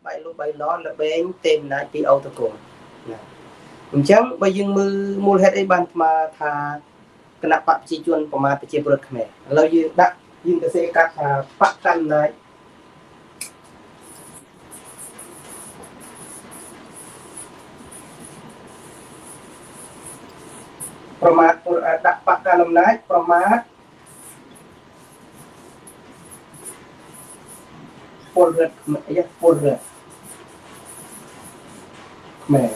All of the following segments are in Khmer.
bay lô bay ló là bên tên lại đi ô tô cùng chẳng bây giờ mua hết ấy ban mà thà cái nắp bạc chỉ chuồn của mà chỉ bớt khmer lâu giờ đã nhưng cái xe cắt bạc tan nàyประมาท đặt bạc tan làm này ประมาท ពលរដ្ឋខ្មែរពលរដ្ឋខ្មែរ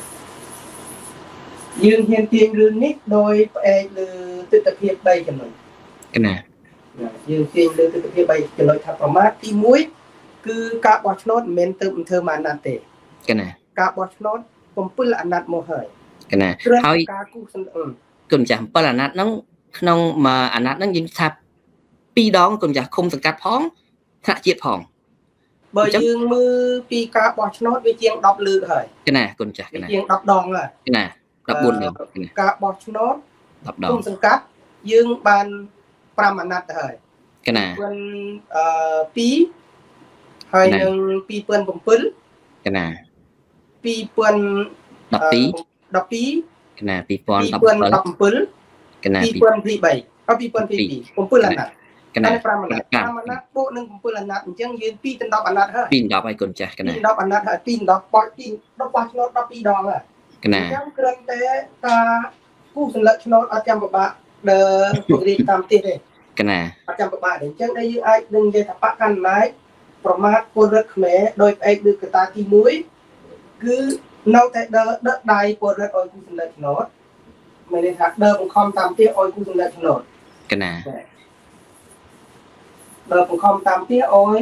យើងហ៊ានទាញរឿងនេះដោយផ្អែកលើទិដ្ឋភាព3ចំណុចណាយើងទាញលើទិដ្ឋភាព3ចំណុចថាប្រមាថទី1គឺការបោះឆ្នោតមិនមែនទៅធ្វើមកអាណត្តិទេណាការបោះឆ្នោត7អាណត្តិមកហើយណាហើយការគូសគុណចាស់7អាណត្តិហ្នឹងក្នុងមួយអាណត្តិហ្នឹងយើងថា2ដងគុណចាស់ឃុំសង្កាត់ផងថ្នាក់ជាតិផងបើយើងមើលពីការបោះឆ្នោតវាជាង10លើកហើយណាគុណចាស់ណាជាង10ដងហើយណា14ដងការបោះឆ្នោត10ដងគុំសង្កាត់យើងបាន5អាណត្តិទៅហើយណា2ហើយនឹង2007ណា2012ណា2017ណា2022 2022 7អាណត្តិកណា5អាណត្តិ5អាណត្តិបូកនឹង7អាណត្តិអញ្ចឹងយើង2ទៅ10អាណត្តិហើយ2 10ហើយកូនចាស់កណា2 10អាណត្តិហើយ2 10បោះ10បោះឆ្នោត12ដងហើយកណាអញ្ចឹងគ្រាន់តែការគូសសម្លឹកឆ្នោតអត់ចាំពិបាកដើរពុករៀបតាមទៀតទេកណាអត់ចាំពិបាកទេអញ្ចឹងដែលយើងអាចនឹងនិយាយថាបកកណ្ដាលប្រមាថពលរដ្ឋខ្មែរដោយផ្អែកលើកត្តាទី1គឺនៅតែដើរដឹកដៃពលរដ្ឋឲ្យគូសសម្លឹកឆ្នោតមានន័យថាដើរបង្ខំតាមទៀតឲ្យគូសសម្លឹកឆ្នោតកណាដើរបង្ខំតាមទៀតឲ្យ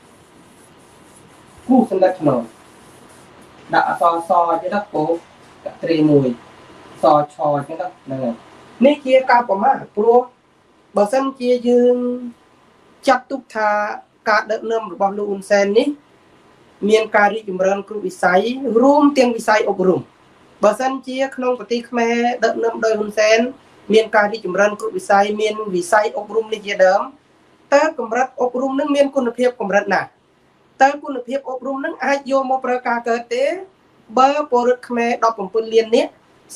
គូសសម្លឹកឆ្នោតដាក់អក្សរសអញ្ចឹងណាពោកត្រីមួយសឆអញ្ចឹងហ្នឹងហើយនេះជាការប្រមាថព្រោះបើសិនជាយើងចាត់ទុកថាការដឹកនាំរបស់លោកហ៊ុនសែននេះមានការរីកចម្រើនគ្រប់វិស័យរួមទាំងវិស័យអប់រំបើសិនជាក្នុងប្រទេសខ្មែរដឹកនាំដោយហ៊ុនសែនមានការរីកចម្រើនគ្រប់វិស័យមានវិស័យអប់រំនេះជាដើមតើកម្រិតអប់រំនឹងមានគុណភាពកម្រិតណាតើគុណភាពអប់រំនឹងអាចយកមកប្រើការកើតទេបើពលរដ្ឋខ្មែរ17លាននេះ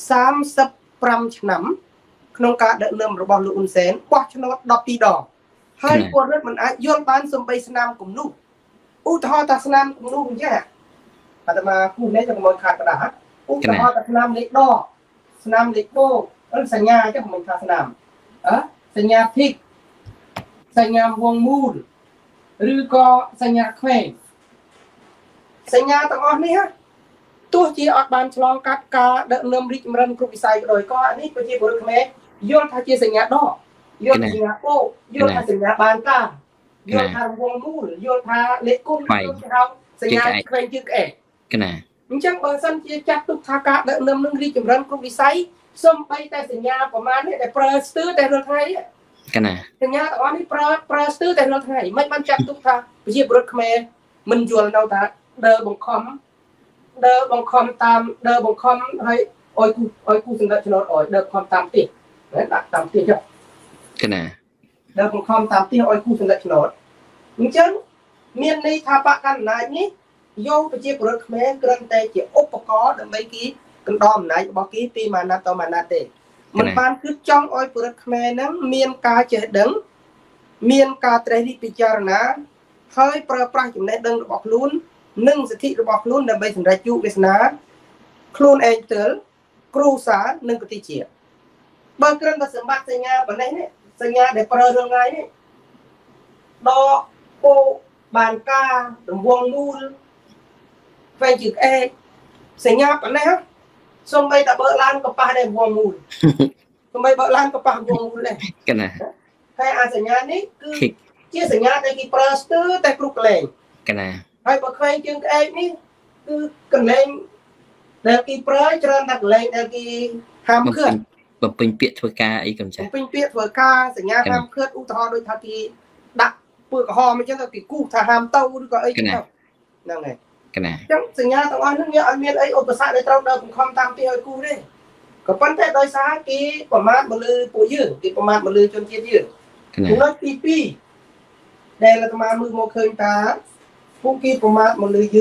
35ឆ្នាំក្នុងការដឹកនាំរបស់លោកហ៊ុនសែនបោះឆ្នោត12ដងហើយពលរដ្ឋមិនអាចយល់បានសំបីស្នាមគំនូសឧទាហរណ៍ថាស្នាមគំនូសអញ្ចឹងអាត្មាគូនេះจะមកខាត់ក្តារឧទាហរណ៍ថាស្នាមលេខដកស្នាមលេខបូកសញ្ញាអញ្ចឹងមិនថាស្នាមសញ្ញាភិកសញ្ញាវងមូលឬក៏សញ្ញាខ្វែងសញ្ញាទាំងអស់នេះទោះជាអត់បានឆ្លងកាត់ការដឹកនាំរីកចម្រើនគ្រប់វិស័យក៏ដោយក៏នេះប្រជាពលរដ្ឋខ្មែរយល់ថាជាសញ្ញាដកយល់ថាសញ្ញាបូកយល់ថាសញ្ញាបានការយល់ថាវងមូលយល់ថាលេខគុណយល់ថាសញ្ញាខ្វែងជើងក្អែកណាអញ្ចឹងបើសិនជាចាត់ទុកថាការដឹកនាំនឹងរីកចម្រើនគ្រប់វិស័យសូម្បីតែសញ្ញាប្រមាណនេះដែលប្រើស្ទើរតែរាល់ថ្ងៃកណាសញ្ញាទាំងអស់នេះប្រើស្ទើរតែរាល់ថ្ងៃមិនបានចាត់ទុកថាប្រជាពលរដ្ឋខ្មែរមិនយល់នៅថាដើរបង្ខំតាមដើរបង្ខំឲ្យគូសម្ដេចឆ្នោតឲ្យដើរបង្ខំតាមទីដាក់តាមទីចុះកណាដើរបង្ខំតាមទីឲ្យគូសម្ដេចឆ្នោតអញ្ចឹងមានន័យថាបកកណ្ដាលនេះយកប្រជាពលរដ្ឋខ្មែរគ្រាន់តែជាឧបករណ៍ដើម្បីគេកណ្ដោអំណាចរបស់គេពីមួយអាណត្តិទៅមួយអាណត្តិទេមិនបានគឺចង់ឲ្យពលរដ្ឋខ្មែរហ្នឹងមានការចេះដឹងមានការត្រេះរិះពិចារណាហើយប្រើប្រាស់ចំណេះដឹងរបស់ខ្លួននិងសិទ្ធិរបស់ខ្លួនដើម្បីសម្រេចយុទ្ធវាសនាខ្លួនឯងផ្ទាល់គ្រួសារនិងប្រទេសជាតិបើគ្រាន់តែសម្បត្តិសញ្ញាប៉ុណ្ណេះនេះសញ្ញាដែលប្រើរាល់ថ្ងៃនេះដកពោបានការរង្វង់មូលផ្សេងជាក្អែកសញ្ញាប៉ុណ្ណេះសូម្បីតែបើឡានកប៉ះដែររង្វង់មូលសូម្បីបើឡានកប៉ះរង្វង់មូលដែរកណាហើយអាសញ្ញានេះគឺជាសញ្ញាដែលគេប្រើស្ទើរតែគ្រប់កន្លែងកណាហើយបើខ្វែងជើងក្អែកនេះគឺកន្លែងដែលគេប្រើច្រើនតែកន្លែងដែលគេហាមឃាត់បំពេញពាក្យធ្វើការអីកំចាស់បំពេញពាក្យធ្វើការសញ្ញាហាមឃាត់ឧទាហរណ៍ដូចថាគេដាក់ពើក្រហមអញ្ចឹងទៅគេគូសថាហាមទៅឬក៏អីចឹងហ្នឹងហើយកណាអញ្ចឹងសញ្ញាទាំងអស់ហ្នឹងវាអត់មានអីឧបសគ្គដែលត្រូវដើរបង្ខំតាមទីឲ្យគូទេក៏ប៉ុន្តែដោយសារគេប្រមាថមកលើពួកយើងគេប្រមាថមកលើជនជាតិយើងចំណុចទី2ដែលអាត្មាមើលមកឃើញថាពួកគេប្រមាថមកលើយើង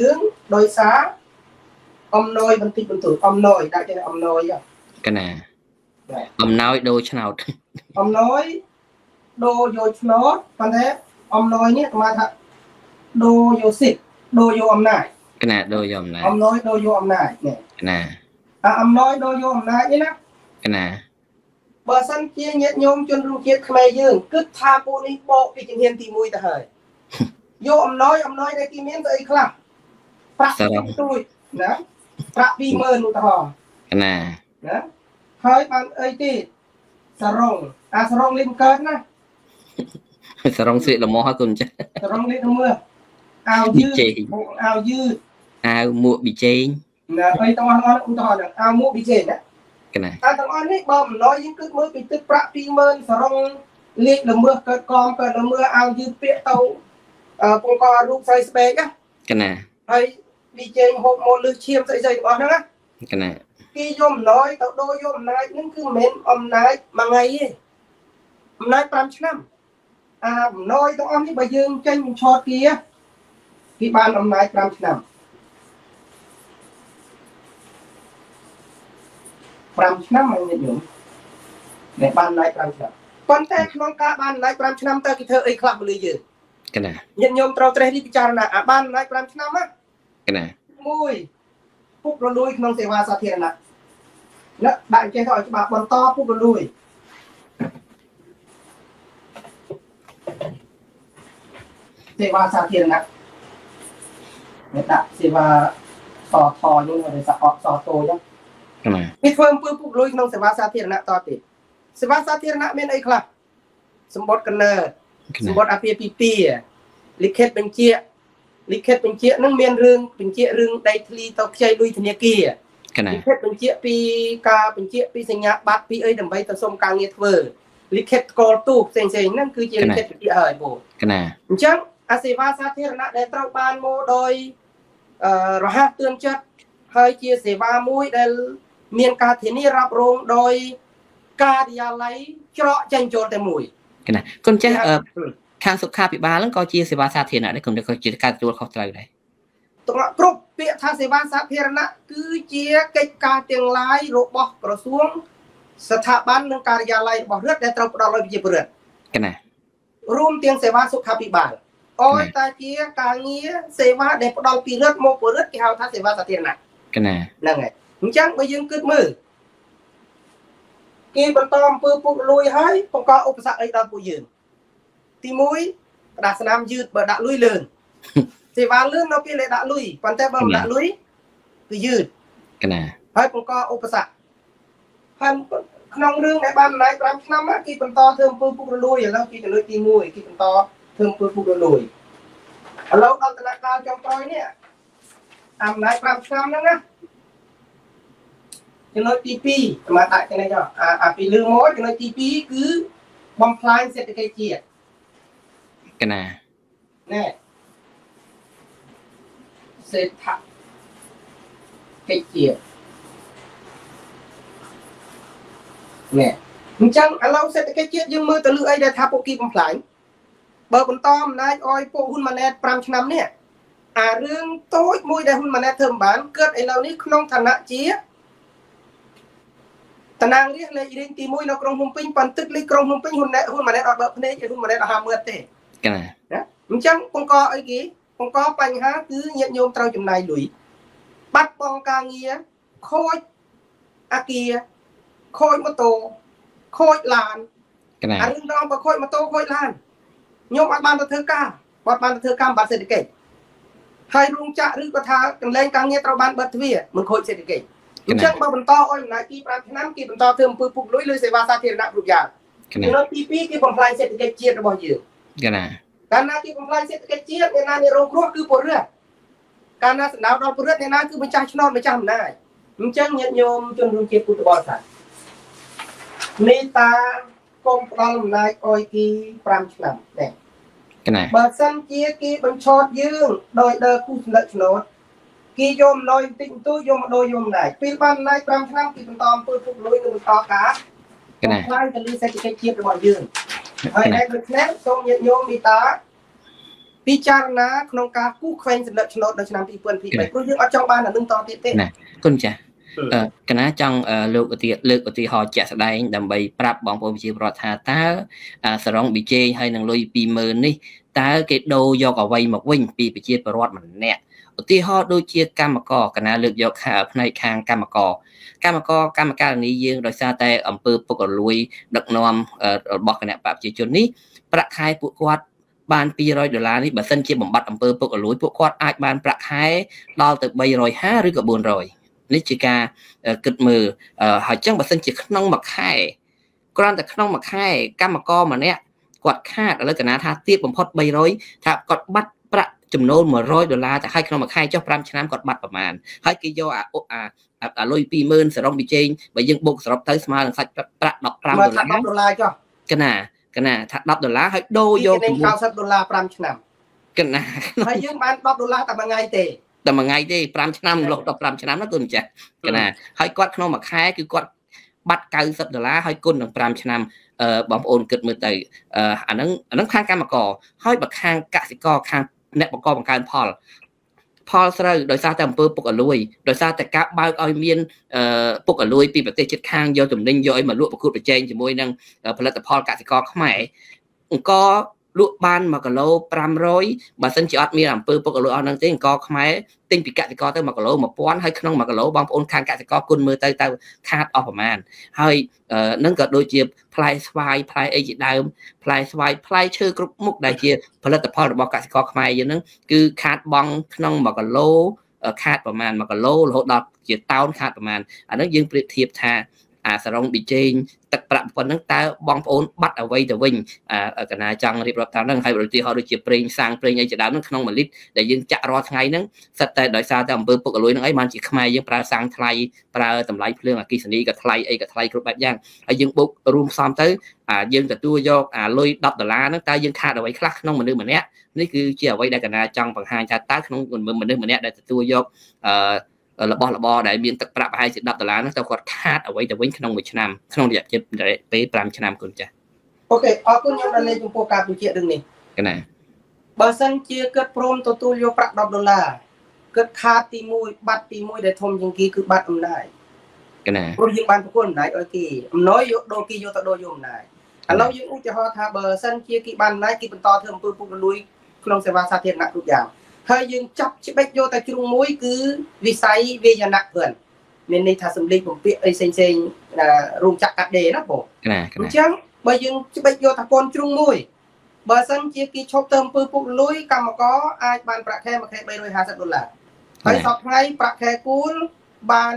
โดยสาอมน้อยบันทึกบันทึกอมน้อยได้จะอมน้อยอ่ะกันนะอมน้อยโดยชนดอมน้อยโดโยชนดปันเทอมน้อยเนี่ยมาถ้าโดโยสิโดโยอมนายกันนะโดยยอมนายอมน้อยโดโยอมนายเนี่ยกันนะอมน้อยโดโยอมนายนี่นะกันนะเบอร์สันเจียเงียบโยมจนรู้เกียรติใครยืนกึศทาปูนี่โบปีจึงเห็นตีมวยแต่เฮยโยอมน้อยในกีเมียนตัวเองครับพระตุยนะพระปีเมินอุตหะกันนะเฮ้ยปันเอ้ยตีสรงสรงลิมเกินนะสรงเสียละมอให้คุณจ้ะสรงลิมเมื่อเอายืดเอาหมวกบีเจงนะเอ้ยต้องเอาอุตหะเนี่ยเอาหมวกบีเจงเนี่ยกันนะต้องเอานี่บอมน้อยยิ่งกึศมือปีตึกพระปีเมินสรงลิมเมื่อเกิดกองเกิดเมื่อเอายืดเปียเตาปงกอรูปใส่สเปกอะกันนะไอ้บีเจงหกโมลือเชียมใส่ๆบอกนะกันนะกี่ยมน้อยต่อโดยมนายนั่นคือเม้นอมนายมาไงอมนายปรามชั้นน้อยต้องอมนี่ใบยืนเจนชอเกียที่บ้านอมนายปรามชั้นปรามชั้นมันเนี่ยอยู่ในบ้านนายปรามชั้นก่อนแต่น้องกาบ้านนายปรามชั้นเตอร์กิเธอไอ้คลับเลยยืนกันนะยันยมตราเตรที่พิจารณาบ้านนายปรามชั้นมั้ยกันนะมุ้ยพวกเราลุยน้องเสวาสาเทียนนะและบ้านเจ้าจะมาบนต่อพวกเราลุยเสวาสาเทียนนะเนี่ยนะเสวาสอทอยังไงสอโตยังมีเฟิร์มปื้มพวกลุยน้องเสวาสาเทียนนะต่อติเสวาสาเทียนนะเป็นไอ้ครับสมบัติกันเนอสมบัติอาเปียปีปีลิขิตเป็นเจี๊ยลิขิตเป็นเจี๊ยนั่งเมียนเรื่องเป็นเจี๊ยเรื่องไดทลีตอกใจลุยธเนียกี้ลิขิตเป็นเจี๊ยปีกาเป็นเจี๊ยปีสัญญาบัตรปีเอ้ยดำใบตะสมกางเงียเวอร์ลิขิตกอลตูบเซ็งๆนั่นคือเจี๊ยลิขิตปีเอ้ยโบจังอาเสวาสาธารณะได้ตราบานโมโดยรหัสเตือนจัดให้เจี๊ยเสวามุ้ยได้เมียนการเทนี่รับรองโดยการยาไลเจาะจังโจแต่มุ้ยกันนะคนจะทางสุขาภิบาลแล้วก็เจี๊ยเสวาสาธารณะได้คนเดียวก็จิตการตัวเขาใจได้ตรงกรุบเปียทางเสวาสาธารณะคือเจียกิจการเตียงไล่โรบกระทรวงสถาบันนังการยาไล่บอกเรื่องได้ตรงปลอดภัยเพื่อนกันนะรวมเตียงเสวาสุขาภิบาลอ้อยตาเจียการเงี้ยเสวาได้ปลอดภัยเลือดโมปวดเลือดที่เขาทางเสวาสาธารณะกันนะนั่นไงจังไปยืนกึศมือกีบตอมปื้ปุ๊ลุยให้ปกอุปสรรคไอ้ดาวปูยืนตีมุ้ยกระดาษสนามยืดเปิดดักลุยเลื่อนเสวาเลื่อนเราพี่เลยดักลุยปันแต่บ่ดักลุยคือยืดกันนะให้ปกอุปสรรคให้ขนมเรื่องในบ้านนายปรามน้ำกี่เป็นต่อเทิมปื้ปุ๊ลุยแล้วกี่จะลุยตีมุ้ยกี่เป็นต่อเทิมปื้ปุ๊ลุยเราเอาธนาคารจำปอยเนี่ยนายปรามน้ำนั่นนะจะน้อยตีปีมาตัดกันเลยจ้ะปีลืมมดจะน้อยตีปีคือบอมพลายเศรษฐกิจเจียกันนะแน่เศรษฐกิจเจียแน่มึงจังเราเศรษฐกิจเจียยังมือตะลือไอ้ได้ทับโปกีบอมพลายเบอร์บนต้อมนายอ้อยโปหุ่นมาแนดปรามชนำเนี่ยเรื่องโต้มวยได้หุ่นมาแนดเทิมบ้านเกิดไอ้เรานี่ขนมฐานะเจียตนางเรียกเลยอีเดนตีมุ้ยเรากรงหุ่นปิ้งปันตึกเลยกรงหุ่นปิ้งหุ่นแน่หุ่นมาแน่เอาแบบนี้หุ่นมาแน่เอาหาเมื่อเตะกันนะมึงจังปงกอไอ้กี่ปงกอปัญหาคือเงียบโยมเตาจำนายหลุยบัดปองกางเงียโคยอาเกียโคยมโตโคยลานกันนะเรื่องน้องไปโคยมโตโคยลานโยมบ้านตะเธอก้าบ้านตะเธอก้าบ้านเศรษฐกิจให้ลุงจะหรือกระทากันแรงกางเงียเตาบ้านเบิร์ตเวียมันโคยเศรษฐกิจจังบรรทออ้อยนายกีปรามน้ำกีบรรทอเทิมปื้ปุกลุยเลยเสวาสาธารณะรูปอย่างน้องปีกีบอมพลายเศรษฐกิจเจียดระบยืนกันนะการนากีบอมพลายเศรษฐกิจเจียดในนาในโรงครัวคือปวดเรือการนาสนามดอนปวดเรือในนาคือเป็นจ่าชนอนเป็นจ่าหน้ามึงจังเงียบโยมจนรุ่งเกียรติปุตตบอสันเนตากรมปลอมนายอ้อยกีปรามฉลามเนี่ยกันนะเบิร์สันเจียกีบัญชดยืงโดยเดินผู้สนับสนุนกีโยมน้อยติ่งตู้โยมโดยโยมไหนปีบ้านนายปรามชั้นกีเป็นตอมปืนพวกลุยหนึ่งต่อกาคล้ายกันลีเศรษฐกิจเชียบระบยืนไอ้ในประเทศทรงโยมมีตาពីចារណាក្នុងការគូខ្វែងសម្លឹកឆ្នោតនៅឆ្នាំ2023ព្រោះយើងអត់ចង់បានអានឹងតទៀតទេណាគុណចាស់កណាចង់លើកឧទាហរណ៍ជាក់ស្ដែងដើម្បីប្រាប់បងប្អូនប្រជាពលរដ្ឋថាតើសរងប៊ីជេងហើយនឹងលុយ 20000 នេះតើគេដូរយកអ្វីមកវិញពីប្រជាពលរដ្ឋម្នាក់ឧទាហរណ៍ដូចជាកម្មករកណាលើកយកផ្នែកខាងកម្មការនេះយើងដោយសារតែអង្គើពុករលួយដឹកនាំរបស់គណៈបព្វជិជននេះប្រាក់ខែពួកគាត់បាន$200នេះបើសិនជាបំបត្តិអង្គើពុករលួយពួកគាត់អាចបានប្រាក់ខែដល់ទៅ350ឬក៏400នេះជាការគិតមើលហើយចឹងបើសិនជាក្នុងមួយខែគ្រាន់តែក្នុងមួយខែកម្មករម្នាក់គាត់ខាតឥឡូវកណាថាទៀតបំផុត300ថាគាត់បាត់ប្រាក់ចំនួន$100តែហើយក្នុងមួយខែចុះ5ឆ្នាំគាត់បាត់ប្រមាណហើយគេយកអាលុយ 20000 សរុបពីជេងបើយើងបូកសរុបទៅស្មើនឹងសាច់ប្រាក់$15ចុះកណាថា$10ហើយដូរយក$90 5ឆ្នាំកណាហើយយើងបាន$10តែមួយថ្ងៃទេតែមួយថ្ងៃទេ5ឆ្នាំលោក15ឆ្នាំណាគុណចាស់កណាហើយគាត់ក្នុងមួយខែគឺគាត់បាត់$90ហើយគុណនឹង5ឆ្នាំបងប្អូនគិតមើលទៅអាហ្នឹងខាងកម្មករហើយបើខាងកសិករខាងអ្នកបង្កបង្កើនផលស្រូវដោយសារតែអំពើពុករលួយដោយសារតែការបើកឲ្យមានពុករលួយពីប្រទេសជិតខាងយកចំណេញយកឲ្យមកលក់ប្រកួតប្រជែងជាមួយនឹងផលិតផលកសិករខ្មែរអង្គលក់បាន1គីឡូ500បើសិនជាអត់មានអំពើពុករលួយអស់ហ្នឹងទេអង្គខ្មែរទិញពីកសិករទៅ1គីឡូ1000ហើយក្នុង1គីឡូបងប្អូនខាងកសិករគុណមើលទៅខាតអស់ប្រមាណហើយនឹងក៏ដូចជាផ្លែស្វាយផ្លែអីជាដើមផ្លែស្វាយផ្លែឈើគ្រប់មុខដែលជាផលិតផលរបស់កសិករខ្មែរយើងហ្នឹងគឺខាតបង់ក្នុង1គីឡូខាតប្រមាណ1គីឡូរហូតដល់ជាតោនខាតប្រមាណអាហ្នឹងយើងប្រៀបធៀបថាសរងប៊ីជេងទឹកប្រាក់ប៉ុណ្ណឹងតើបងប្អូនបាត់អ្វីទៅវិញកណាចង់រៀបរាប់តាមហ្នឹងហើយឧទាហរណ៍ដូចជាប្រេងសាំងប្រេងអីជាដើមហ្នឹងក្នុង1លីត្រដែលយើងចាក់រាល់ថ្ងៃហ្នឹងសិតតែដោយសារតែអំពើពុករលួយហ្នឹងអីបានជាខ្មែរយើងប្រើសាំងថ្លៃប្រើតម្លៃភ្លើងអគ្គិសនីក៏ថ្លៃអីក៏ថ្លៃគ្រប់បែបយ៉ាងហើយយើងបូករួមផ្សំទៅយើងទទួលយកលុយ$10ហ្នឹងតើយើងខាតអ្វីខ្លះក្នុងមនុស្សម្នាក់នេះគឺជាអ្វីដែលកណាចង់បង្ហាញថាតើក្នុងមនុស្សម្នាក់ដែលទទួលយករបស់របរដែលមានទឹកប្រាក់ប្រហែលជា$ហ្នឹងតើគាត់ខាតអ្វីទៅវិញក្នុងមួយឆ្នាំក្នុងរយៈពេល5ឆ្នាំគុណចាស់អូខេអរគុណខ្ញុំដល់លេខចំពោះការបញ្ជាក់រឿងនេះកណាបើសិនជាគាត់ព្រមទទួលយកប្រាក់$10គាត់ខាតទី1បាត់ទី1ដែលធំជាងគេគឺបាត់អំណាចកណាព្រោះយើងបានប្រគល់អំណាចឲ្យគេអំណោយយកដូរគេយកទៅដូរយកអំណាចឥឡូវយើងឧទាហរណ៍ថាបើសិនជាគេបានអំណាចគេបន្តធ្វើអំពើពុករលួយក្នុងសេវាសាធារណៈគ្រប់យ៉ាងហើយយើងចាប់ច្បេកយកតែជ្រុងមួយគឺវិស័យវាយនៈព្រឹនមានន័យថាសម្លេងបំពាក់អីផ្សេងរោងចក្រកាត់ដេរណាបងអញ្ចឹងបើយើងច្បេកយកតែកូនជ្រុងមួយបើសិនជាគេឈប់ទៅអំពើពុករលួយកម្មករអាចបានប្រាក់ខែមួយខែ$350ហើយសប្តាហ៍ថ្ងៃប្រាក់ខែគូលបាន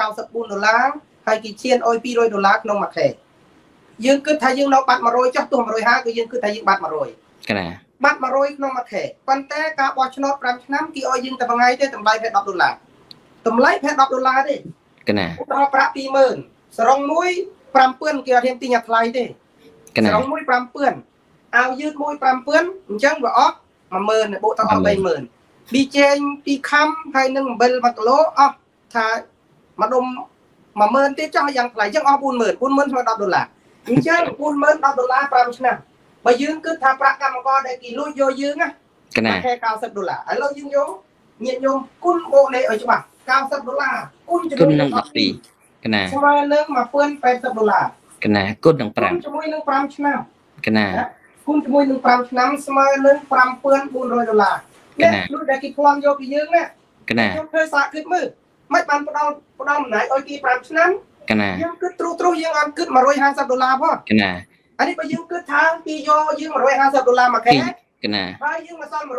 $194ហើយគេឈានអុយ$200ក្នុងមួយខែយើងគិតថាយើងនៅបាត់100ចុះទោះ150គឺយើងគិតថាយើងបាត់100 កណាបាត់100ក្នុងមួយខែប៉ុន្តែការបោះឆ្នោត5ឆ្នាំគេឲ្យយើងតែមួយថ្ងៃទេតម្លៃ$10តម្លៃ$10ទេកណាដល់ប្រាក់20000សរុបមួយ5000គេអត់ហ៊ានទិញអាថ្លៃទេកណាសរុបមួយ5000ឲ្យយឺតមួយ5000អញ្ចឹងវាអស់10000បូកទៅអស់30000ប៊ីចេងពីខំហើយនឹងអំបិល1គីឡូអស់ថាមួយដុំ10000ទេចោះយ៉ាងថ្លៃអញ្ចឹងអស់40000ស្មើ$10អញ្ចឹង40000$10 5ឆ្នាំបើយើងគិតថាប្រាក់កម្មករដែលគេលួចយកយើងណាកណាខែ$90ឥឡូវយើងយកញាតិញោមគុណបូកនេះឲ្យច្បាស់$90គុណជាមួយនឹង12កណាស្មើនឹង$1080 កណាគុណនឹង5 ជាមួយនឹង5ឆ្នាំកណាគុណជាមួយនឹង5ឆ្នាំស្មើនឹង$5400នេះលុយដែលគេប្លន់យកពីយើងណាកណាខ្ញុំធ្វើសារគិតមើលមិនបានផ្ដល់អំណាចឲ្យគេ5ឆ្នាំកណាយើងគិតទ្រុសយើងអត់គិត$150ផងកណាអានេះបើយើងគិតថាគេយកយើង$150មួយខែកណាហើយយើងមកសល់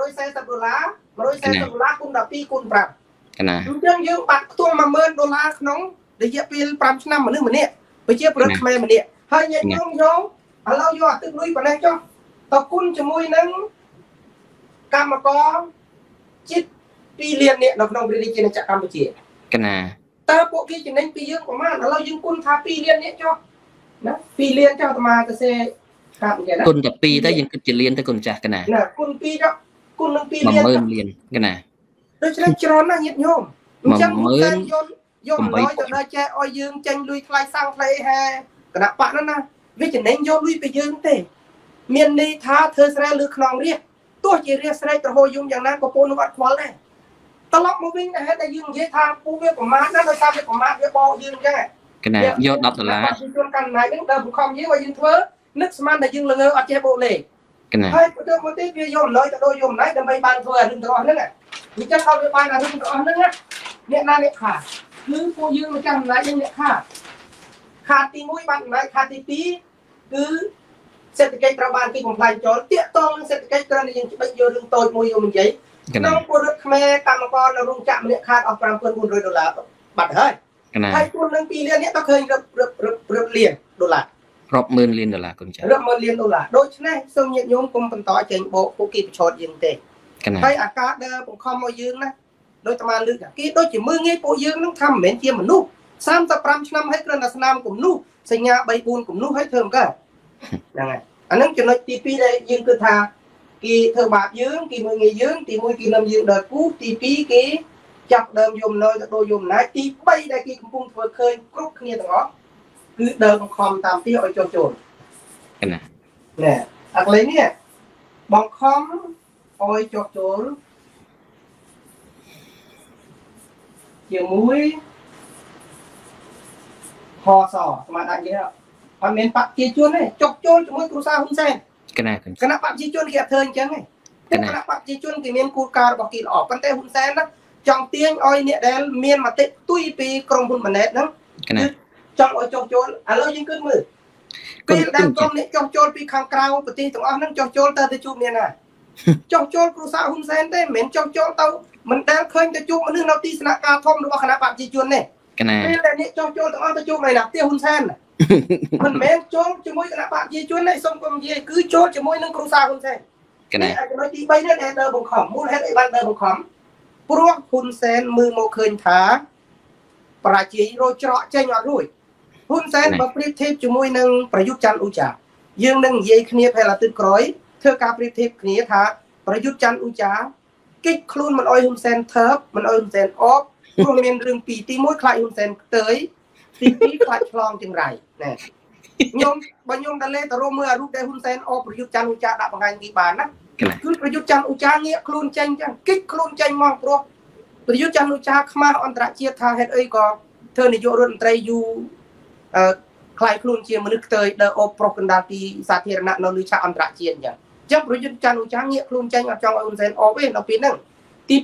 $140$140គុណ12គុណ5 កណាអញ្ចឹងយើងបាត់ខ្ទង់$10000ក្នុងរយៈពេល5ឆ្នាំមនុស្សម្នាក់ប្រជាពលរដ្ឋខ្មែរម្នាក់ហើយញាតិញោមយកឥឡូវយកអាទឹកលុយប៉ុណ្ណេះចុះតគុណជាមួយនឹងកម្មករជិត2លាននាក់នៅក្នុងរាជាណាចក្រកម្ពុជាកណាតើពួកគេចំណេញពីយើងប្រមាណឥឡូវយើងគុណថា2លាននាក់ចុះណា2លានចុះអាត្មាទៅសេកាប់អញ្ចឹងណាគុណតែ2ទៅយើងគិតជាលានទៅគុណចាស់កណាណាគុណ2ចុះគុណនឹង2លាន 10000លានកណាដូច្នេះច្រើនណាស់ញាតិញោមអញ្ចឹងតែយកអំណោយទៅដល់ចែកឲ្យយើងចេញលុយថ្លៃសាំងថ្លៃហែគណៈបកនោះណាវាចំណេញយកលុយពីយើងទេមានន័យថាធ្វើស្រែលើខ្នងរាជตัวจีเรียสไรกระโหยยุ่งอย่างนั้นก็ปูนวัดควอลเลยตลอดมาวิ่งนะฮะแต่ยืนเยี่ยทางปูเวียประมาณนั้นโดยทราบเวียประมาณเวียบอยืนยังไง cái này vô đọc là ชวนกันไหนนึกเดิมคอมยี่ว่ายืนเฟ้อนึกสมันแต่ยืนเลยเอาเจ็บโบเลย cái này ให้เดิมมาตีเวียโยมเลยแต่โดยโยมไหนเดิมไปบานเฟ้อดึงตัวนั่นแหละมีจะเข้าไปบานอะไรดึงตัวนั่นนะเนี่ยนั่นเนี่ยขาดคือปูยืนมาจังไหนยังเนี่ยขาดตีมุ้ยบานไหนขาดตีปีคือเศรษฐกิจประบาลที่ผมพลายจอดเตี้ยตรงเศรษฐกิจกรณียังจะไปโยนดึงตัวมุ้ยโยมใหญ่น้องปูรถแม่กรรมกรเรารุ่งจับเนี่ยขาดออกประมาณ$1,000บัตรเฮ้ยให้คุณหนึ่งปีเรียนเนี้ยต้องเคยรับเรียน$1,000 រាប់หมื่นលាន$គុំចាรับหมื่นเรียน$โดยฉะนั้นส่งញាតិញោមគុំបន្តចេញបោកពួកគេប្រឆោតយើងទេហើយអាការដែលបង្ខំមកយើងណាដោយតាមលើកគេដូចជាមើងងាយពួកយើងនឹងថាមិនមែនជាមនុស្ស35ឆ្នាំហើយគ្រាន់តែស្នាមគំនូសញ្ញា3 4គំនូហើយធ្វើមកហ្នឹងហើយអានឹងចំណុចទី2ដែលយើងគិតថាគេធ្វើបាបយើងគេមើងងាយយើងទី1គេនាំយើងដល់គូទី2គេចាប់ដើមយមនៅទៅដូចយមណាយទី3ដែលគេកំពុងធ្វើឃើញគ្រប់គ្នាទាំងអស់គឺដើមបង្ខំតាមទីឲ្យចូលណាណែអាកន្លែងនេះបង្ខំឲ្យចូលជាមួយហសស្មារតីគេអត់មានបព្វជិជនទេចុកចូលជាមួយគ្រូសាហ៊ុនសែនគណៈបព្វជិជនគេអត់ធ្វើអញ្ចឹងទេគណៈបព្វជិជនគេមានគោលការណ៍របស់គេល្អប៉ុន្តែហ៊ុនសែនណាចង់ទាញឲ្យអ្នកដែលមានមតិផ្ទុយពីក្រុមហ៊ុនម៉ាណែតហ្នឹងចង់ឲ្យចុះចូលឥឡូវយើងគិតមើលពេលដែលក្រុមនេះចុះចូលពីខាងក្រៅប្រទេសទាំងអស់ហ្នឹងចុះចូលទៅជួបគ្នាណាចុះចូលគ្រូសាហ៊ុនសែនទេមិនមែនចុះចូលទៅមិនដែលឃើញទៅជួបមនុស្សនៅទីស្នាក់ការធំរបស់គណៈបព្វជិជនទេពេលដែលនេះចុះចូលទាំងអស់ទៅជួបនៅណាផ្ទះហ៊ុនសែនមិនមែនចូលជាមួយគណៈបព្វជិជនទេសូមគុំនិយាយគឺចូលជាមួយនឹងគ្រូសាហ៊ុនសែនចំណុចទី3នេះដែលដើរបង្ខំមូលហេតុអីបានដើរបង្ខំព្រោះហ៊ុនសែនមើលមកឃើញថាប្រជារយច្រកចេញអត់រួចហ៊ុនសែនបើប្រៀបធៀបជាមួយនឹងប្រយុទ្ធច័ន្ទអ៊ូចាយើងនឹងនិយាយគ្នាពេលអាទិត្យក្រោយធ្វើការប្រៀបធៀបគ្នាថាប្រយុទ្ធច័ន្ទអ៊ូចាកិច្ចខ្លួនមិនអោយហ៊ុនសែនថើបមិនអោយហ៊ុនសែនអបព្រោះមានរឿងពីរទី1ខ្លាចហ៊ុនសែនខ្ទើយទី2ខ្លាចឆ្លងចង្រៃណែខ្ញុំបើខ្ញុំដល់លេទៅរមមើលរូបដែលហ៊ុនសែនអបប្រយុទ្ធច័ន្ទអ៊ូចាដាក់បង្ហាញគេបានណាគឺប្រយុទ្ធច័ន្ទអ៊ូចាងាកខ្លួនចេញចឹងកិច្ចខ្លួនចេញមកព្រោះប្រយុទ្ធច័ន្ទអ៊ូចាខ្មាស់អន្តរជាតិថាហេតុអីក៏ធ្វើនាយករដ្ឋមន្ត្រីយូខ្លាយខ្លួនជាមនុស្សខ្ទើយដើរអបប្រុសកណ្ដាលទីសាធារណៈនៅលើឆាកអន្តរជាតិចឹងចឹងប្រយុទ្ធច័ន្ទអ៊ូចាងាកខ្លួនចេញអត់ចង់ឲ្យហ៊ុនសែនអបទេនៅពេលហ្នឹងទី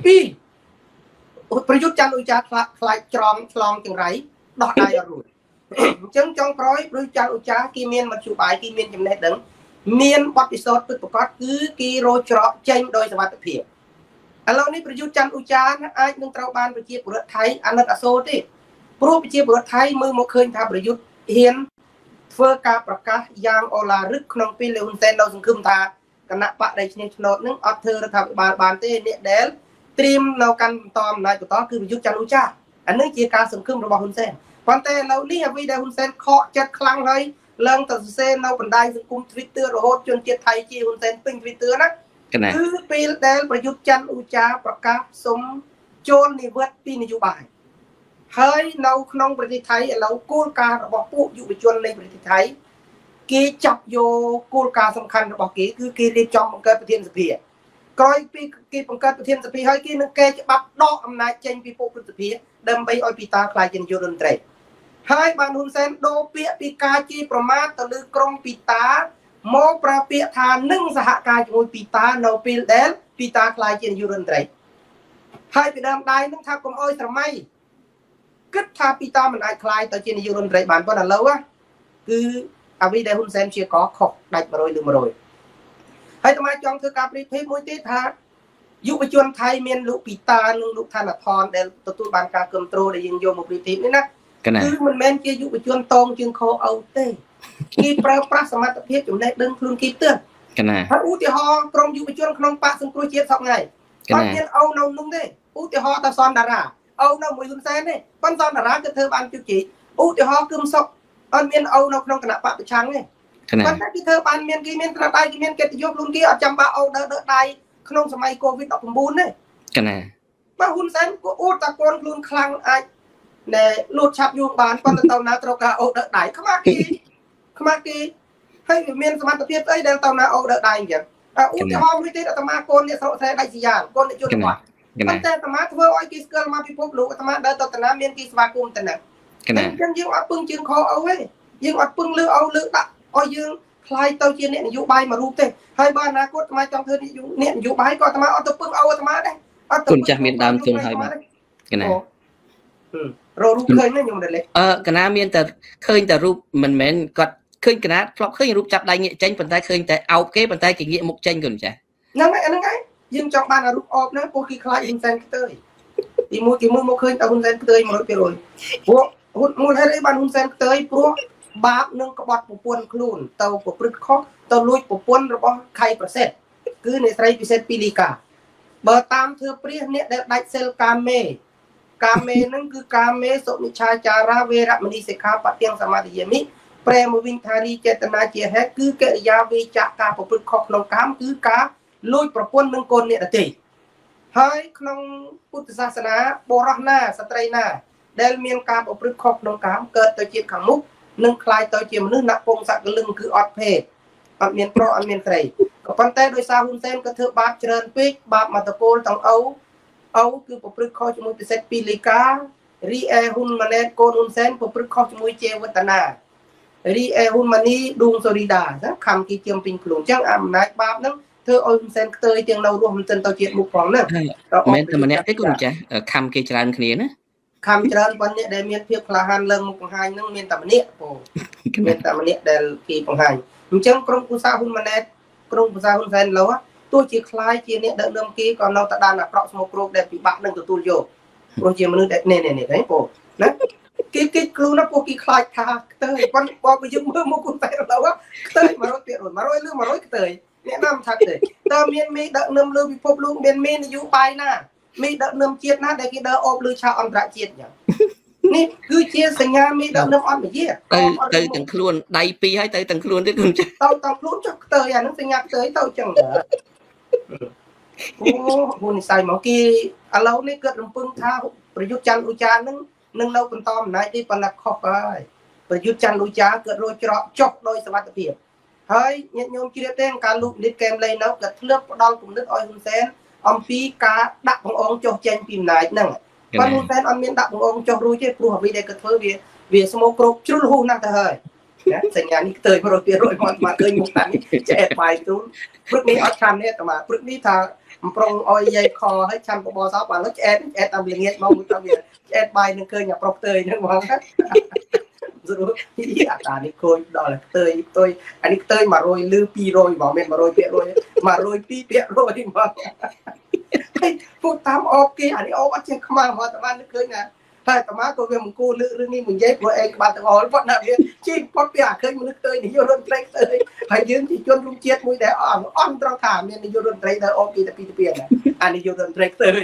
2ប្រយុទ្ធច័ន្ទអ៊ូចាខ្លាចច្រងឆ្លងចង្រៃដោះដៃអត់រួចអញ្ចឹងចុងក្រោយប្រយុទ្ធច័ន្ទអ៊ូចាគេមានមធ្យោបាយគេមានចំណេះដឹងមានបទពិសោធន៍ពិតប្រាកដគឺគេរកច្រកចេញដោយសវត្ថិភាពឥឡូវនេះប្រយុទ្ធច័ន្ទអ៊ូចាអាចនឹងត្រូវបានប្រជាពលរដ្ឋថៃអាណិតអាសូរទេព្រោះប្រជាពលរដ្ឋថៃមើលមកឃើញថាប្រយុទ្ធហ៊ានធ្វើការប្រកាសយ៉ាងអូឡារឹកក្នុងពេលហ៊ុនសែននៅសង្ឃឹមថាគណៈបកដែលឈ្នះឆ្នោតនឹងអត់ធ្វើរដ្ឋាភិបាលបានទេអ្នកដែលត្រៀមនៅកាន់បន្តអំណាចបន្តគឺប្រយុទ្ធច័ន្ទអ៊ូចាអានេះជាការសង្ឃឹមរបស់ហ៊ុនសែនប៉ុន្តែឥឡូវនេះអ្វីដែលហ៊ុនសែនខកចិត្តខ្លាំងហើយឡើងទៅសរសេរនៅបណ្ដាញសង្គម Twitter រហូតជនជាតិថៃជាហ៊ុនសែនពេញ Twitter ណាគឺពេលដែលប្រយុទ្ធច័ន្ទអ៊ូចាប្រកាសសុំចូលនិវត្តន៍ពីនយោបាយហើយនៅក្នុងប្រទេសថៃឥឡូវគោលការណ៍របស់ពួកយុវជននៃប្រទេសថៃគេចាប់យកគោលការណ៍សំខាន់របស់គេគឺគេរៀបចំបង្កើតប្រធានសភាក្រោយពីគេបង្កើតប្រធានសភាហើយគេនឹងកែច្បាប់ដកអំណាចចេញពីពួកព្រឹទ្ធសភាដើម្បីឲ្យពីតាខ្លាយជានាយករដ្ឋមន្ត្រីហើយបានហ៊ុនសែនដូរពាក្យពីការជេរប្រមាថទៅលើក្រុមពីតាមកប្រើពាក្យថានឹងសហការជាមួយពីតានៅពេលដែលពីតាខ្លាយជានាយករដ្ឋមន្ត្រីហើយពីដើមដៃនឹងថាកុំអោយស្រមៃគិតថាពីតាមិនអាចខ្លាយទៅជានាយករដ្ឋមន្ត្រីបានប៉ុន្តែឥឡូវគឺអ្វីដែលហ៊ុនសែនជាកខុសដាច់100ឬ100ហើយតាមចង់ធ្វើការប្រៀបធៀបមួយទៀតថាយុវជនថៃមានលោកពីតានិងលោកឋានថនដែលទទួលបានការគ្រប់គ្រងដែលយើងយកមកប្រៀបធៀបនេះណាគឺមិនមែនជាយុវជនតងជើងខោអោទេគេប្រើប្រាស់សមត្ថភាពចំណេះដឹងខ្លួនគេផ្ទាល់ហើយឧទាហរណ៍ក្រុមយុវជនក្នុងបកសង្គ្រោះជាតិសពថ្ងៃអត់មានអូននៅនោះទេឧទាហរណ៍តាសនតារាអូននៅមួយហ៊ុនសែនទេប៉ុន្តែសនតារាគឺធ្វើបានជោគជ័យឧទាហរណ៍គឹមសុខអត់មានអូននៅក្នុងគណៈបកប្រឆាំងទេប៉ុន្តែគេធ្វើបានមានគេមានត្រាដៃគេមានកិត្តិយសខ្លួនគេអត់ចាំបាក់អូនដើរដៃក្នុងសម័យ COVID-19 ទេបើហ៊ុនសែនក៏អួតតែគាត់ខ្លួនខ្លាំងអាចណែលូតឆាប់យូរបានប៉ុន្តែតើណាត្រូវការអូដើរដៃខ្មាស់គេហើយមានសមត្ថភាពអីដែលតើណាអូដើរដៃអញ្ចឹងឥឧទាហរណ៍មួយទៀតអាត្មាកូនអ្នកស្រុកស្រែដាច់សយ៉ាងកូនអ្នកជនបទប៉ុន្តែអាត្មាធ្វើឲ្យគេស្គាល់មកពិភពលោកអាត្មាដើរទៅតាណាមានគេស្វាគមន៍ទៅហ្នឹងអញ្ចឹងយើងអត់ពឹងជើងខអូទេយើងអត់ពឹងលើអូលើដាក់ឲ្យយើងខ្លាយទៅជាអ្នកនយោបាយមួយរូបទេហើយបើអនាគតអាត្មាចង់ធ្វើអ្នកនយោបាយក៏អាត្មាអត់ទៅពឹងអូអាត្មាដែរអត់ទៅគុណចាស់មានដើមទុនហើយបាទកណារករូបឃើញណាខ្ញុំដែរកណាមានតែឃើញតែរូបមិនមែនគាត់ឃើញកណាធ្លាប់ឃើញរូបចាប់ដៃងាកចេញប៉ុន្តែឃើញតែអោបគេប៉ុន្តែគេងាកមុខចេញគុណចាស់ហ្នឹងហើយយើងចង់បានរូបអោបហ្នឹងពួកគេខ្លាចហ៊ុនសែនខ្ទើយទីមួយគេមើលមកឃើញតែហ៊ុនសែនខ្ទើយ 100% ពួកមូលហេតុអីបានហ៊ុនសែនខ្ទើយព្រោះបាបនឹងក្បត់ប្រពន្ធខ្លួនទៅប្រព្រឹត្តខុសទៅលួចប្រពន្ធរបស់ខៃប្រសិទ្ធគឺអ្នកស្រីពិសិដ្ឋពីលីកាបើតាមធ្វើព្រាសអ្នកដែលដាច់សិលកាមេហ្នឹងគឺកាមេសុមិច្ឆាចារាវេរមណីសិក្ខាបទាំងសមាទិយាមិប្រែមកវិញថារីចេតនាជាហេតុគឺកិរិយាវេចៈការប្រព្រឹត្តខុសក្នុងកាមគឺការលួចប្រពន្ធនឹងកូនអ្នកដទៃហើយក្នុងពុទ្ធសាសនាបរោះណាស្ត្រីណាដែលមានការប្រព្រឹត្តខុសក្នុងកាមកើតទៅជាតិខាងមុខនឹងคล้ายទៅជាមនុស្សដាក់ពងសក្កលឹងគឺអត់ភេទអត់មានប្រុសអត់មានស្រីក៏ប៉ុន្តែដោយសារហ៊ុនសែនក៏ធ្វើបាបច្រើនពេកបាបមកតពលទាំងអូគឺប្រព្រឹត្តខុសជាមួយពិសិដ្ឋពីលីការីឯហ៊ុនម៉ាណែតកូនហ៊ុនសែនប្រព្រឹត្តខុសជាមួយជេវតនារីឯហ៊ុនម៉ានីឌួងសូរីដាណាខំគេជាងពេញខ្លួនអញ្ចឹងអំណាចបាបហ្នឹងធ្វើឲ្យហ៊ុនសែនខ្ទើយទាំងនៅរស់មិនទាន់ទៅជាតិមុខផងហ្នឹងមែនតែម្នាក់ទេគុណចាស់ខំគេច្រើនគ្នាណាខំច្រើនប៉ុន្តែអ្នកដែលមានភាពក្លាហានលើមុខបង្ហាញហ្នឹងមានតែម្នាក់បងមានតែម្នាក់ដែលគេបង្ហាញអញ្ចឹងក្រុមគូសាហ៊ុនម៉ាណែតក្រុមគូសាហ៊ុនសែនឡូវទោះជាខ្លាយជាអ្នកដឹកនាំគេក៏នៅតែដានអាក្រក់ស្មោកគ្រោកដែលពិបាកនឹងទទួលយកព្រោះជាមនុស្សដែលនេះហ្នឹងបងណាគេខ្លួនណាពួកគេខ្លាចថាខ្ទើយប៉ុន្តែបើយើងមើលមកគូតែឡូវខ្ទើយ100%លើ100ខ្ទើយអ្នកណាមិនថាខ្ទើយតើមានមេដឹកនាំលើពិភពលោកមានមេនយោបាយណាមេដឹកនាំជាតិណាដែលគេដើរអបលើឆាកអន្តរជាតិអញ្ចឹងនេះគឺជាសញ្ញាមេដឹកនាំអន្តរជាតិទៅទាំងខ្លួនដៃពីរហើយទៅទាំងខ្លួនទៀតគុំចាទៅទាំងខ្លួនចុះខ្ទើយអានឹងសញ្ញាខ្ទើយទៅអញ្ចឹងអូហ៊ុននិស័យមកគេឥឡូវនេះគាត់រំពឹងថាប្រយុទ្ធច័ន្ទឧចានឹងនឹងនៅបន្តអំណាចទេប៉ុន្តែខុសហើយប្រយុទ្ធច័ន្ទឧចាគាត់រੋច្រកចុះដោយសវត្ថិភាពហើយញាតិញោមជ្រាបទេការលូកលិតកែមលេងនៅគាត់ធ្លាប់ផ្ដល់គំនិតឲ្យហ៊ុនសែនអំពីការដាក់បង្អងចុះចេញពីអំណាចហ្នឹងប៉ុន្តែហ៊ុនសែនអត់មានដាក់បង្អងចុះរួចទេព្រោះអ្វីដែលគាត់ធ្វើវាស្មោកគ្រោកជ្រុលហួសណាស់ទៅហើយណាសញ្ញានេះខ្ទើយ100%មកឃើញមុខតាំងចែកបាយទូនព្រឹកនេះអត់ឆានទេតាព្រឹកនេះថាអំប្រងអយយាយខហើយឆានបបសោបានឆ្អែតតាមវាងាកមកទៅវាឆ្អែតបាយនឹងឃើញអាប្រុសខ្ទើយហ្នឹងហ្មងស្រួលអាតានេះខូចដល់ខ្ទើយអានេះខ្ទើយ100ឬ200ហ្មងមាន100% 102%ហ្មងហើយពួកតាមអបគេអានេះអបអត់ចេះខ្មៅមកតាបាននឹកឃើញណាហើយតាក៏វាមកគូលើករឿងនេះមួយនិយាយព្រោះឯងក្បាលទាំងអល់ប៉ុន្តែវាជីផុតពីអាឃើញមនុស្សខ្ទើយនិយាយរដ្ឋមន្ត្រីខ្ទើយហើយយើងជាជនរួមជាតិមួយដែលអន់ត្រង់ថាមាននាយករដ្ឋមន្ត្រីដែលអបពីទៅពីណាអានាយករដ្ឋមន្ត្រីខ្ទើយ